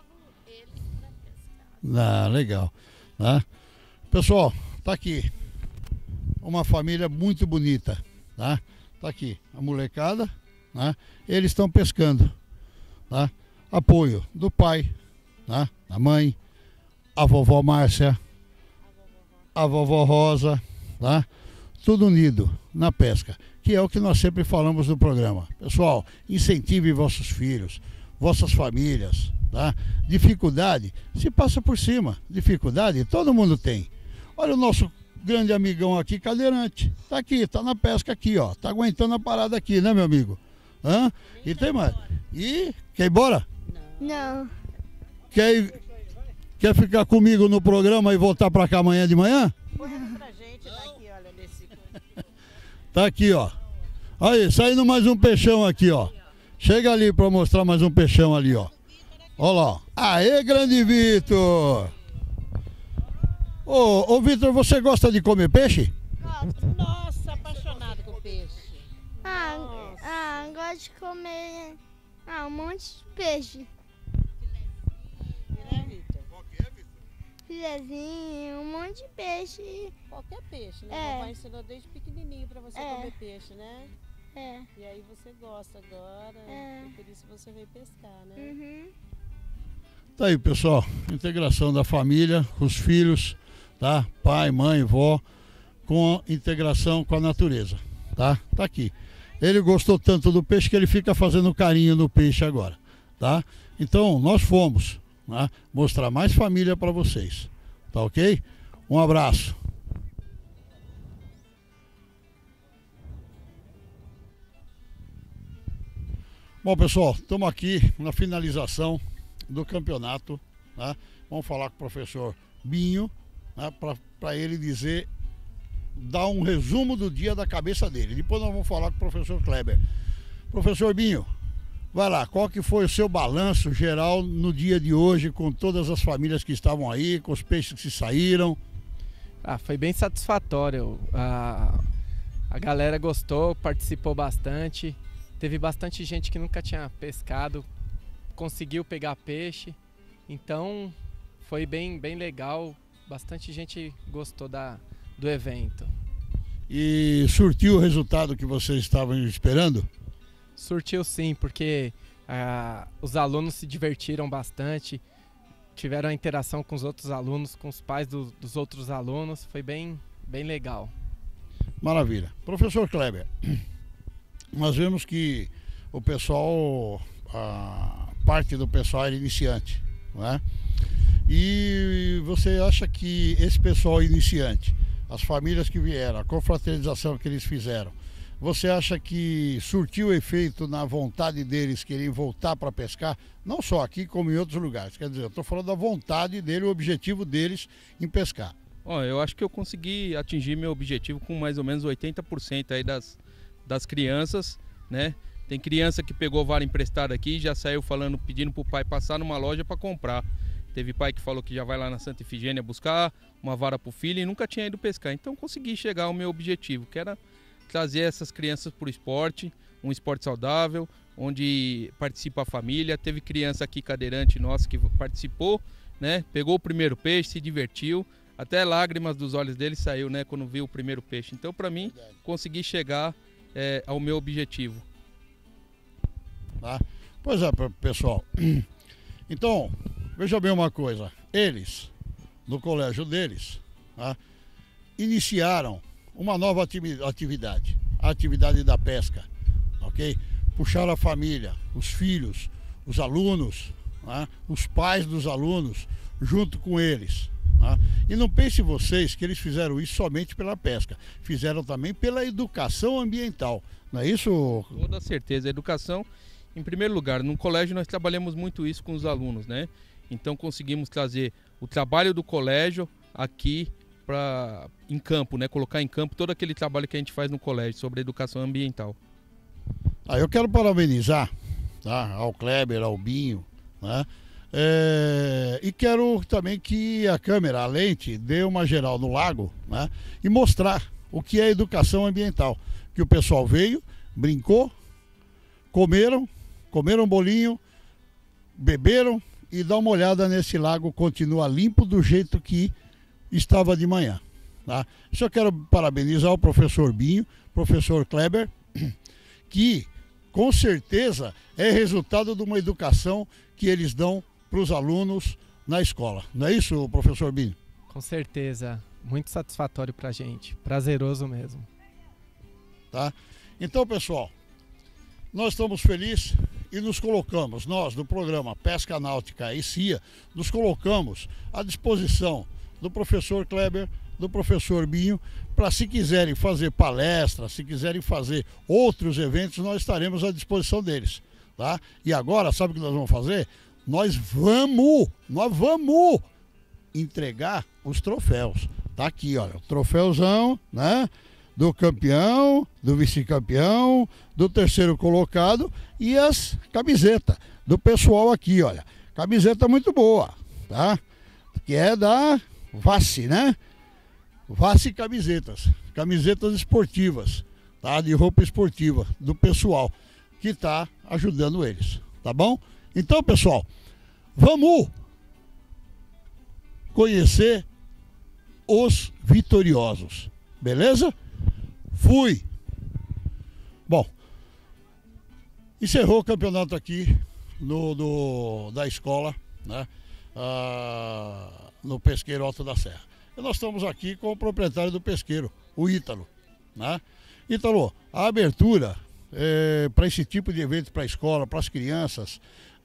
Ah, legal. Tá? Pessoal, tá aqui uma família muito bonita, tá? Tá aqui a molecada, né? Eles estão pescando, tá? Apoio do pai, tá? Da mãe, a vovó Márcia, a vovó Rosa, tá? Tudo unido na pesca, que é o que nós sempre falamos no programa. Pessoal, incentive vossos filhos, vossas famílias, tá? Dificuldade, se passa por cima. Dificuldade, todo mundo tem. Olha o nosso grande amigão aqui, cadeirante. Tá aqui, tá na pesca aqui, ó. Tá aguentando a parada aqui, né, meu amigo? Hã? E tem mais. E quer ir embora? Não. Quer, ir, quer ficar comigo no programa e voltar pra cá amanhã de manhã? Tá aqui, ó. Aí, saindo mais um peixão aqui, ó. Chega ali pra mostrar mais um peixão ali, ó. Ó lá, ó. Aê, grande Vitor! Ô, ô Vitor, você gosta de comer peixe? Gosto. Nossa, apaixonado com peixe. Ah, ah, gosto de comer ah, um monte de peixe. Né, Vitor? Filezinho, um monte de peixe. Qualquer peixe, né? É. A vovó ensinou desde pequenininho pra você É. comer peixe, né? É. E aí você gosta agora, É. e por isso você veio pescar, né? Uhum. Tá aí, pessoal. Integração da família, os filhos, tá? Pai, mãe, vó, com integração com a natureza, tá? Tá aqui. ele gostou tanto do peixe que ele fica fazendo carinho no peixe agora, tá? Então, nós fomos, né, mostrar mais família para vocês, tá ok? Um abraço. Bom, pessoal, estamos aqui na finalização do campeonato, né? Vamos falar com o professor Binho, né, para ele dizer, dar um resumo do dia da cabeça dele. Depois nós vamos falar com o professor Kleber. Professor Binho, vai lá, qual que foi o seu balanço geral no dia de hoje, com todas as famílias que estavam aí, com os peixes que se saíram? Ah, foi bem satisfatório. A, a galera gostou, participou bastante. Teve bastante gente que nunca tinha pescado, conseguiu pegar peixe. Então foi bem, bem legal. Bastante gente gostou da, do evento. E surtiu o resultado que vocês estavam esperando? Surtiu sim, porque ah, os alunos se divertiram bastante. Tiveram a interação com os outros alunos, com os pais do, dos outros alunos. Foi bem, bem legal. Maravilha. Professor Kleber, nós vemos que o pessoal, a parte do pessoal era iniciante, não é? E você acha que esse pessoal iniciante, as famílias que vieram, a confraternização que eles fizeram, você acha que surtiu efeito na vontade deles querem voltar para pescar? Não só aqui, como em outros lugares. Quer dizer, eu estou falando da vontade dele, o objetivo deles em pescar. Bom, eu acho que eu consegui atingir meu objetivo com mais ou menos oitenta por cento aí das, das crianças, né? Tem criança que pegou vara emprestada aqui e já saiu falando, pedindo para o pai passar numa loja para comprar. Teve pai que falou que já vai lá na Santa Efigênia buscar uma vara para o filho e nunca tinha ido pescar. Então consegui chegar ao meu objetivo, que era trazer essas crianças para o esporte, um esporte saudável, onde participa a família. Teve criança aqui cadeirante nossa que participou, né? Pegou o primeiro peixe, se divertiu, até lágrimas dos olhos dele saiu, né? Quando viu o primeiro peixe. Então, para mim, consegui chegar é, ao meu objetivo. Tá? Pois é, pessoal. Então, veja bem uma coisa. Eles, no colégio deles, tá, iniciaram uma nova atividade, a atividade da pesca, ok? Puxaram a família, os filhos, os alunos, né? Os pais dos alunos, junto com eles. Né? E não pense vocês que eles fizeram isso somente pela pesca, fizeram também pela educação ambiental, não é isso? Com toda certeza, a educação, em primeiro lugar, no colégio nós trabalhamos muito isso com os alunos, né? Então conseguimos trazer o trabalho do colégio aqui Pra, em campo, né? Colocar em campo todo aquele trabalho que a gente faz no colégio sobre educação ambiental. Ah, eu quero parabenizar, tá, ao Kleber, ao Binho, né? É, e quero também que a câmera, a lente, dê uma geral no lago, né? E mostrar o que é educação ambiental. Que o pessoal veio, brincou, comeram, comeram um bolinho, beberam e dá uma olhada nesse lago, continua limpo do jeito que estava de manhã, tá? Só quero parabenizar o professor Binho, professor Kleber, que com certeza é resultado de uma educação que eles dão para os alunos na escola. Não é isso, professor Binho? Com certeza, muito satisfatório para a gente, prazeroso mesmo. Tá? Então, pessoal, nós estamos felizes e nos colocamos, nós do programa Pesca Náutica e C I A, nos colocamos à disposição do professor Kleber, do professor Binho, para se quiserem fazer palestras, se quiserem fazer outros eventos, nós estaremos à disposição deles, tá? E agora, sabe o que nós vamos fazer? Nós vamos, nós vamos entregar os troféus. Tá aqui, olha, o troféuzão, né? Do campeão, do vice-campeão, do terceiro colocado e as camisetas do pessoal aqui, olha. Camiseta muito boa, tá? Que é da Vassi, né? Vassi Camisetas, camisetas esportivas, tá? De roupa esportiva do pessoal que tá ajudando eles, tá bom? Então, pessoal, vamos conhecer os vitoriosos, beleza? Fui! Bom, encerrou o campeonato aqui no, no, da escola, né? Ah, no Pesqueiro Alto da Serra. E nós estamos aqui com o proprietário do pesqueiro, o Ítalo, né? Ítalo, a abertura é, para esse tipo de evento para a escola, para as crianças,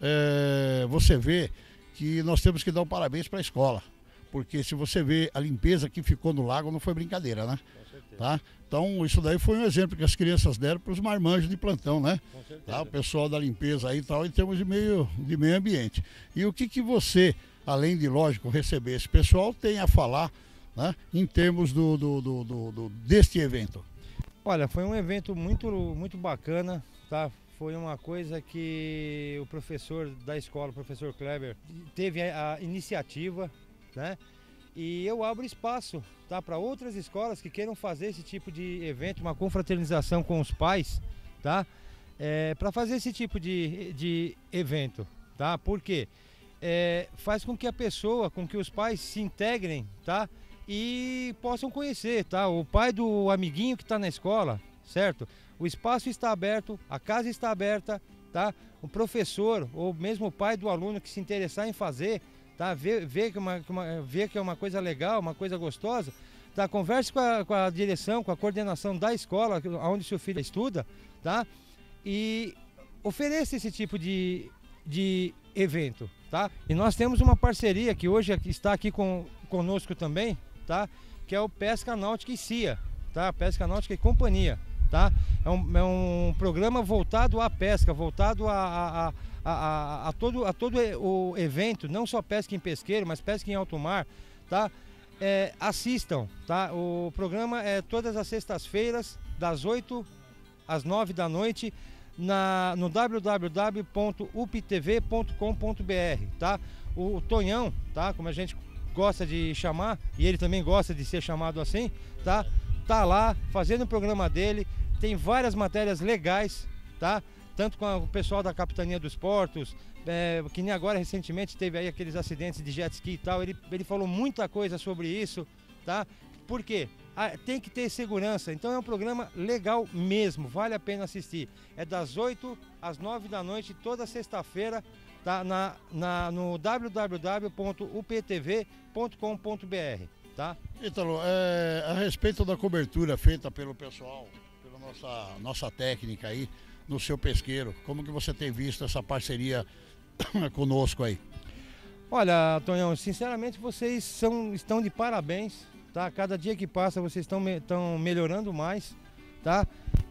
é, você vê que nós temos que dar um parabéns para a escola. Porque se você vê a limpeza que ficou no lago, não foi brincadeira, né? Tá? Então isso daí foi um exemplo que as crianças deram para os marmanjos de plantão, né? Tá? O pessoal da limpeza aí e tal, em termos de meio, de meio ambiente. E o que que você, além de, lógico, receber esse pessoal, tem a falar, né, em termos do, do, do, do, do, deste evento? Olha, foi um evento muito, muito bacana, tá? Foi uma coisa que o professor da escola, o professor Kleber, teve a, a iniciativa, né? E eu abro espaço, tá, para outras escolas que queiram fazer esse tipo de evento, uma confraternização com os pais, tá? É, para fazer esse tipo de, de evento, tá? Porque é, faz com que a pessoa, com que os pais se integrem, tá? E possam conhecer, tá? O pai do amiguinho que está na escola, certo? O espaço está aberto, a casa está aberta, tá? O professor ou mesmo o pai do aluno que se interessar em fazer, tá? Ver, ver, que, uma, uma, ver que é uma coisa legal, uma coisa gostosa, tá? Converse com a, com a direção, com a coordenação da escola onde seu filho estuda, tá? E ofereça esse tipo de, de evento, tá? E nós temos uma parceria que hoje está aqui com, conosco também, tá? Que é o Pesca Náutica e C I A, tá? Pesca Náutica e Companhia, tá? É um, é um programa voltado à pesca, voltado a, a, a, a, a, todo, a todo o evento, não só pesca em pesqueiro, mas pesca em alto mar, tá? É, assistam, tá? O programa é todas as sextas-feiras, das oito às nove da noite, na, no w w w ponto u p t v ponto com ponto b r, tá? O, o Tonhão, tá? Como a gente gosta de chamar, e ele também gosta de ser chamado assim, tá? Tá lá fazendo o programa dele, tem várias matérias legais, tá? Tanto com o pessoal da Capitania dos Portos, é, que nem agora recentemente teve aí aqueles acidentes de jet ski e tal, ele, ele falou muita coisa sobre isso, tá? Por quê? Ah, tem que ter segurança, então é um programa legal mesmo, vale a pena assistir. É das oito às nove da noite, toda sexta-feira, tá? Na, na, no w w w ponto u p t v ponto com ponto b r, tá? Ítalo, é, a respeito da cobertura feita pelo pessoal, pela nossa, nossa técnica aí, no seu pesqueiro, como que você tem visto essa parceria conosco aí? Olha, Tonhão, sinceramente vocês são, estão de parabéns, tá? Cada dia que passa vocês estão, estão melhorando mais, tá?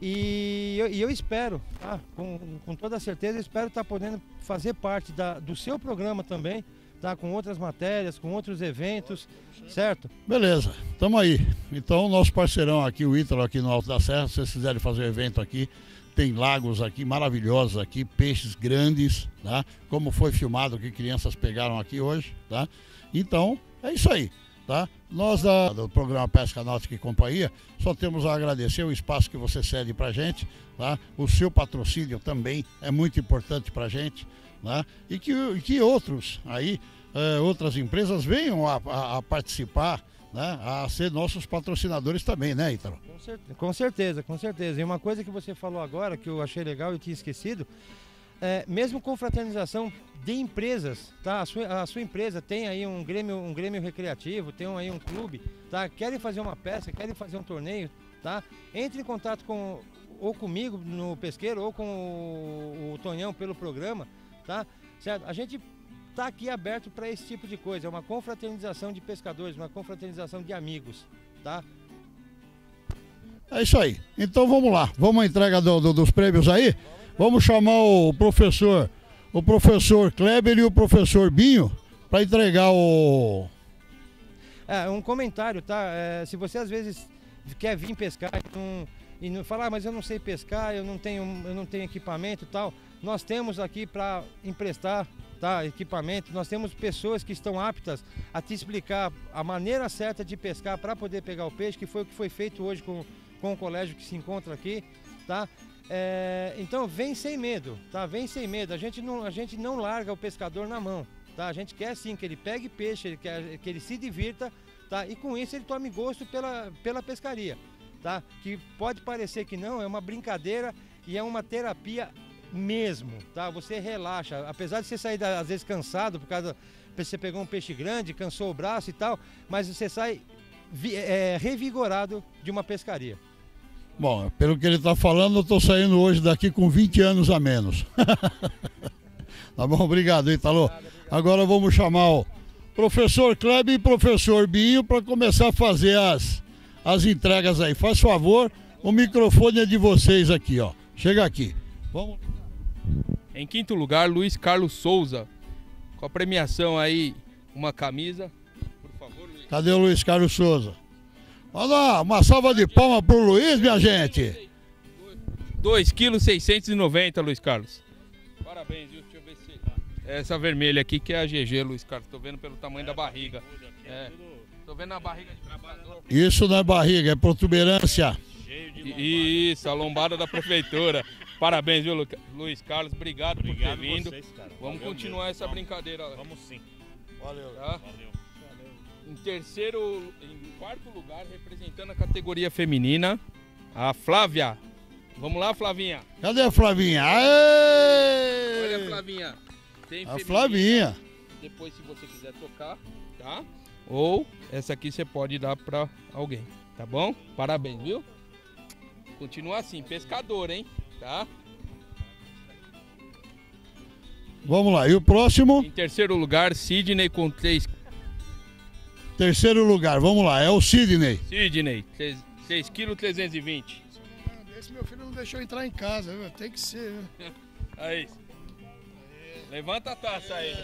E eu, e eu espero, tá? Com, com toda certeza, eu espero estar podendo fazer parte da, do seu programa também, tá? Com outras matérias, com outros eventos, certo? Beleza, tamo aí. Então, nosso parceirão aqui, o Ítalo, aqui no Alto da Serra, se vocês quiserem fazer um evento aqui, tem lagos aqui maravilhosos aqui, peixes grandes, tá? Como foi filmado que crianças pegaram aqui hoje, tá? Então, é isso aí, tá? Nós da, do programa Pesca Náutica e Companhia só temos a agradecer o espaço que você cede pra gente, tá? O seu patrocínio também é muito importante pra gente, tá? E que, que outros aí, eh, outras empresas venham a, a, a participar, né? A ser nossos patrocinadores também, né, Ítalo? Com certeza, com certeza, com certeza. E uma coisa que você falou agora, que eu achei legal e tinha esquecido, é, mesmo com fraternização de empresas, tá? A sua, a sua empresa tem aí um grêmio, um grêmio recreativo, tem um, aí um clube, tá? Querem fazer uma pesca, querem fazer um torneio, tá? Entre em contato com, ou comigo no pesqueiro, ou com o, o Tonhão pelo programa, tá? Certo? A gente está aqui aberto para esse tipo de coisa, é uma confraternização de pescadores, uma confraternização de amigos, tá? É isso aí. Então vamos lá, vamos à entrega do, do, dos prêmios aí. Vamos chamar o professor, o professor Kleber e o professor Binho para entregar o... É, um comentário, tá? É, se você às vezes quer vir pescar e não, e não falar, ah, mas eu não sei pescar, eu não tenho, eu não tenho equipamento e tal, nós temos aqui para emprestar, tá, equipamento, nós temos pessoas que estão aptas a te explicar a maneira certa de pescar para poder pegar o peixe, que foi o que foi feito hoje com, com o colégio que se encontra aqui, tá? É, então vem sem medo, tá? Vem sem medo, a gente, não, a gente não larga o pescador na mão, tá? A gente quer sim que ele pegue peixe, ele quer que ele se divirta, tá? E com isso ele tome gosto pela, pela pescaria, tá? Que pode parecer que não, é uma brincadeira e é uma terapia mesmo, tá? Você relaxa, apesar de você sair às vezes cansado por causa você pegou um peixe grande, cansou o braço e tal, mas você sai é, revigorado de uma pescaria. Bom, pelo que ele está falando, eu estou saindo hoje daqui com vinte anos a menos. Tá bom? Obrigado, Ítalo. Agora vamos chamar o professor Kleber e professor Binho para começar a fazer as, as entregas aí. Faz favor, o microfone é de vocês aqui, ó. Chega aqui. Vamos. Em quinto lugar, Luiz Carlos Souza. Com a premiação aí, uma camisa. Por favor, Luiz. Cadê o Luiz Carlos Souza? Manda uma salva de palmas pro Luiz, minha gente. dois quilos e seiscentos e noventa, Luiz Carlos. Parabéns, viu? Deixa eu ver se... Essa vermelha aqui que é a G G, Luiz Carlos. Tô vendo pelo tamanho da barriga. É. Tô vendo a barriga de trabalhador. Isso não é barriga, é protuberância. Isso, a lombada da prefeitura. Parabéns, viu, Lu... Luiz Carlos? Obrigado, Obrigado por ter vindo. vocês, cara. Vamos Valeu continuar mesmo. essa Vamos. brincadeira. Vamos sim. Valeu. Tá? Valeu. Em terceiro, em quarto lugar, representando a categoria feminina, a Flávia. Vamos lá, Flavinha. Cadê a Flavinha? Aê! Olha a Flavinha. Tem A feminina. Flavinha. Depois, se você quiser tocar, tá? Ou essa aqui você pode dar pra alguém, tá bom? Parabéns, viu? Continua assim, pescador, hein? Tá? Vamos lá, e o próximo? Em terceiro lugar, Sidney com três. Terceiro lugar, vamos lá, é o Sidney. Sidney, seis quilos e trezentos e vinte. Esse meu filho não deixou entrar em casa, viu? Tem que ser, viu? Aí. Levanta a taça aí.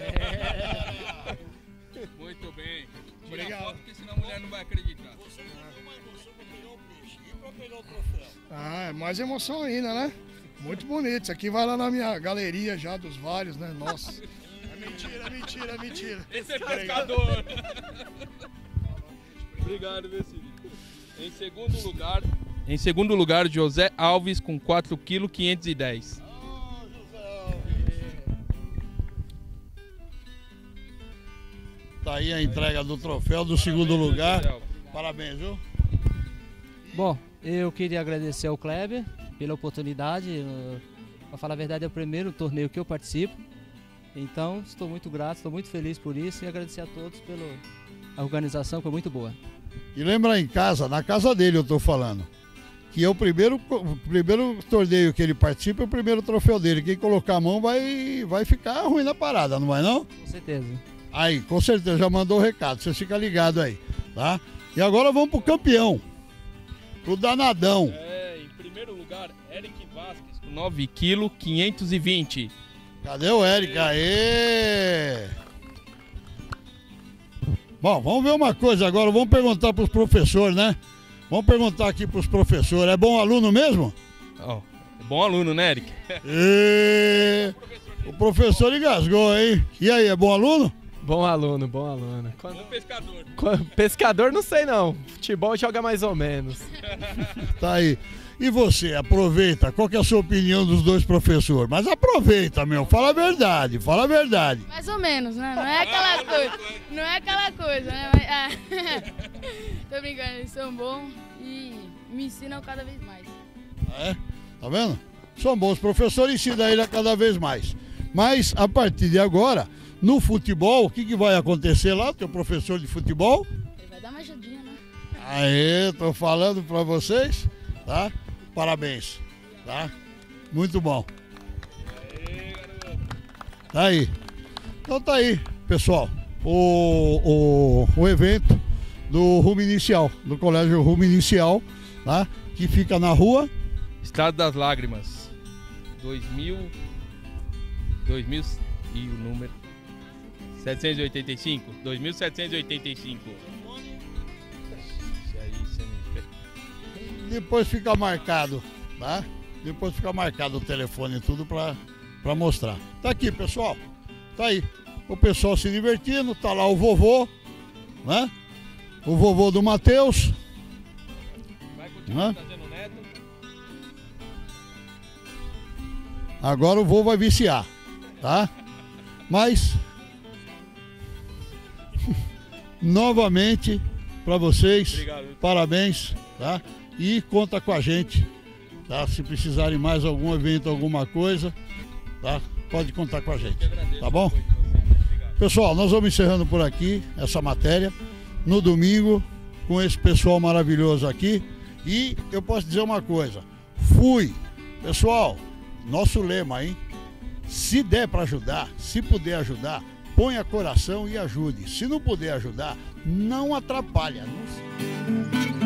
Muito bem. Tira Obrigado. a foto, porque senão a mulher não vai acreditar. Ah, é mais emoção ainda, né? Muito bonito. Isso aqui vai lá na minha galeria já dos vários, né? Nossa. É mentira, é mentira, é mentira. Esse é pescador. Obrigado, meu filho. Em segundo lugar, em segundo lugar, José Alves com quatro quilos e quinhentos e dez. Tá aí a entrega do troféu do segundo lugar. Parabéns, viu? Bom, eu queria agradecer ao Kleber pela oportunidade. Para falar a verdade, é o primeiro torneio que eu participo. Então, estou muito grato, estou muito feliz por isso e agradecer a todos pela organização, que foi muito boa. E lembra em casa, na casa dele eu tô falando, que é o primeiro, o primeiro torneio que ele participa, é o primeiro troféu dele. Quem colocar a mão vai, vai ficar ruim na parada, não vai não? Com certeza. Aí, com certeza, já mandou o recado, você fica ligado aí, tá? E agora vamos pro campeão, pro danadão. É, em primeiro lugar, Eric Vasquez com nove quilos e quinhentos e vinte. Cadê o Eric? Aê! Bom, vamos ver uma coisa agora, vamos perguntar pros professores, né? Vamos perguntar aqui pros professores, é bom aluno mesmo? Oh, é bom aluno, né, Eric? E... O professor engasgou, hein? E aí, é bom aluno? Bom aluno, bom aluno. Quando... Bom pescador. Quando... Pescador não sei não, futebol joga mais ou menos. Tá aí. E você, aproveita, qual que é a sua opinião dos dois professores? Mas aproveita, meu, fala a verdade, fala a verdade. Mais ou menos, né? Não é aquela coisa, não é aquela coisa, né? Mas, ah, tô brincando, eles são bons e me ensinam cada vez mais. É? Tá vendo? São bons professores, ensinam ele a cada vez mais. Mas, a partir de agora, no futebol, o que, que vai acontecer lá, o teu professor de futebol? Ele vai dar uma ajudinha, né? Aê, tô falando pra vocês, tá? Parabéns, tá? Muito bom. Tá aí. Então tá aí, pessoal, o, o, o evento do Rumo Inicial, do Colégio Rumo Inicial, tá? Que fica na rua Estrada das Lágrimas, dois mil, dois mil e o número setecentos e oitenta e cinco, dois mil setecentos e oitenta e cinco. Depois fica marcado, tá? Depois fica marcado o telefone e tudo pra, pra mostrar. Tá aqui, pessoal. Tá aí. O pessoal se divertindo, tá lá o vovô, né? O vovô do Matheus. Vai continuar né? trazendo neto. Agora o vô vai viciar, tá? Mas novamente pra vocês, Obrigado. Parabéns, tá? E conta com a gente, tá? Se precisarem mais algum evento, alguma coisa, tá? Pode contar com a gente, tá bom? Pessoal, nós vamos encerrando por aqui essa matéria. No domingo, com esse pessoal maravilhoso aqui, E eu posso dizer uma coisa, fui. Pessoal, nosso lema, hein? Se der para ajudar, se puder ajudar, ponha coração e ajude. Se não puder ajudar, não atrapalha. Não...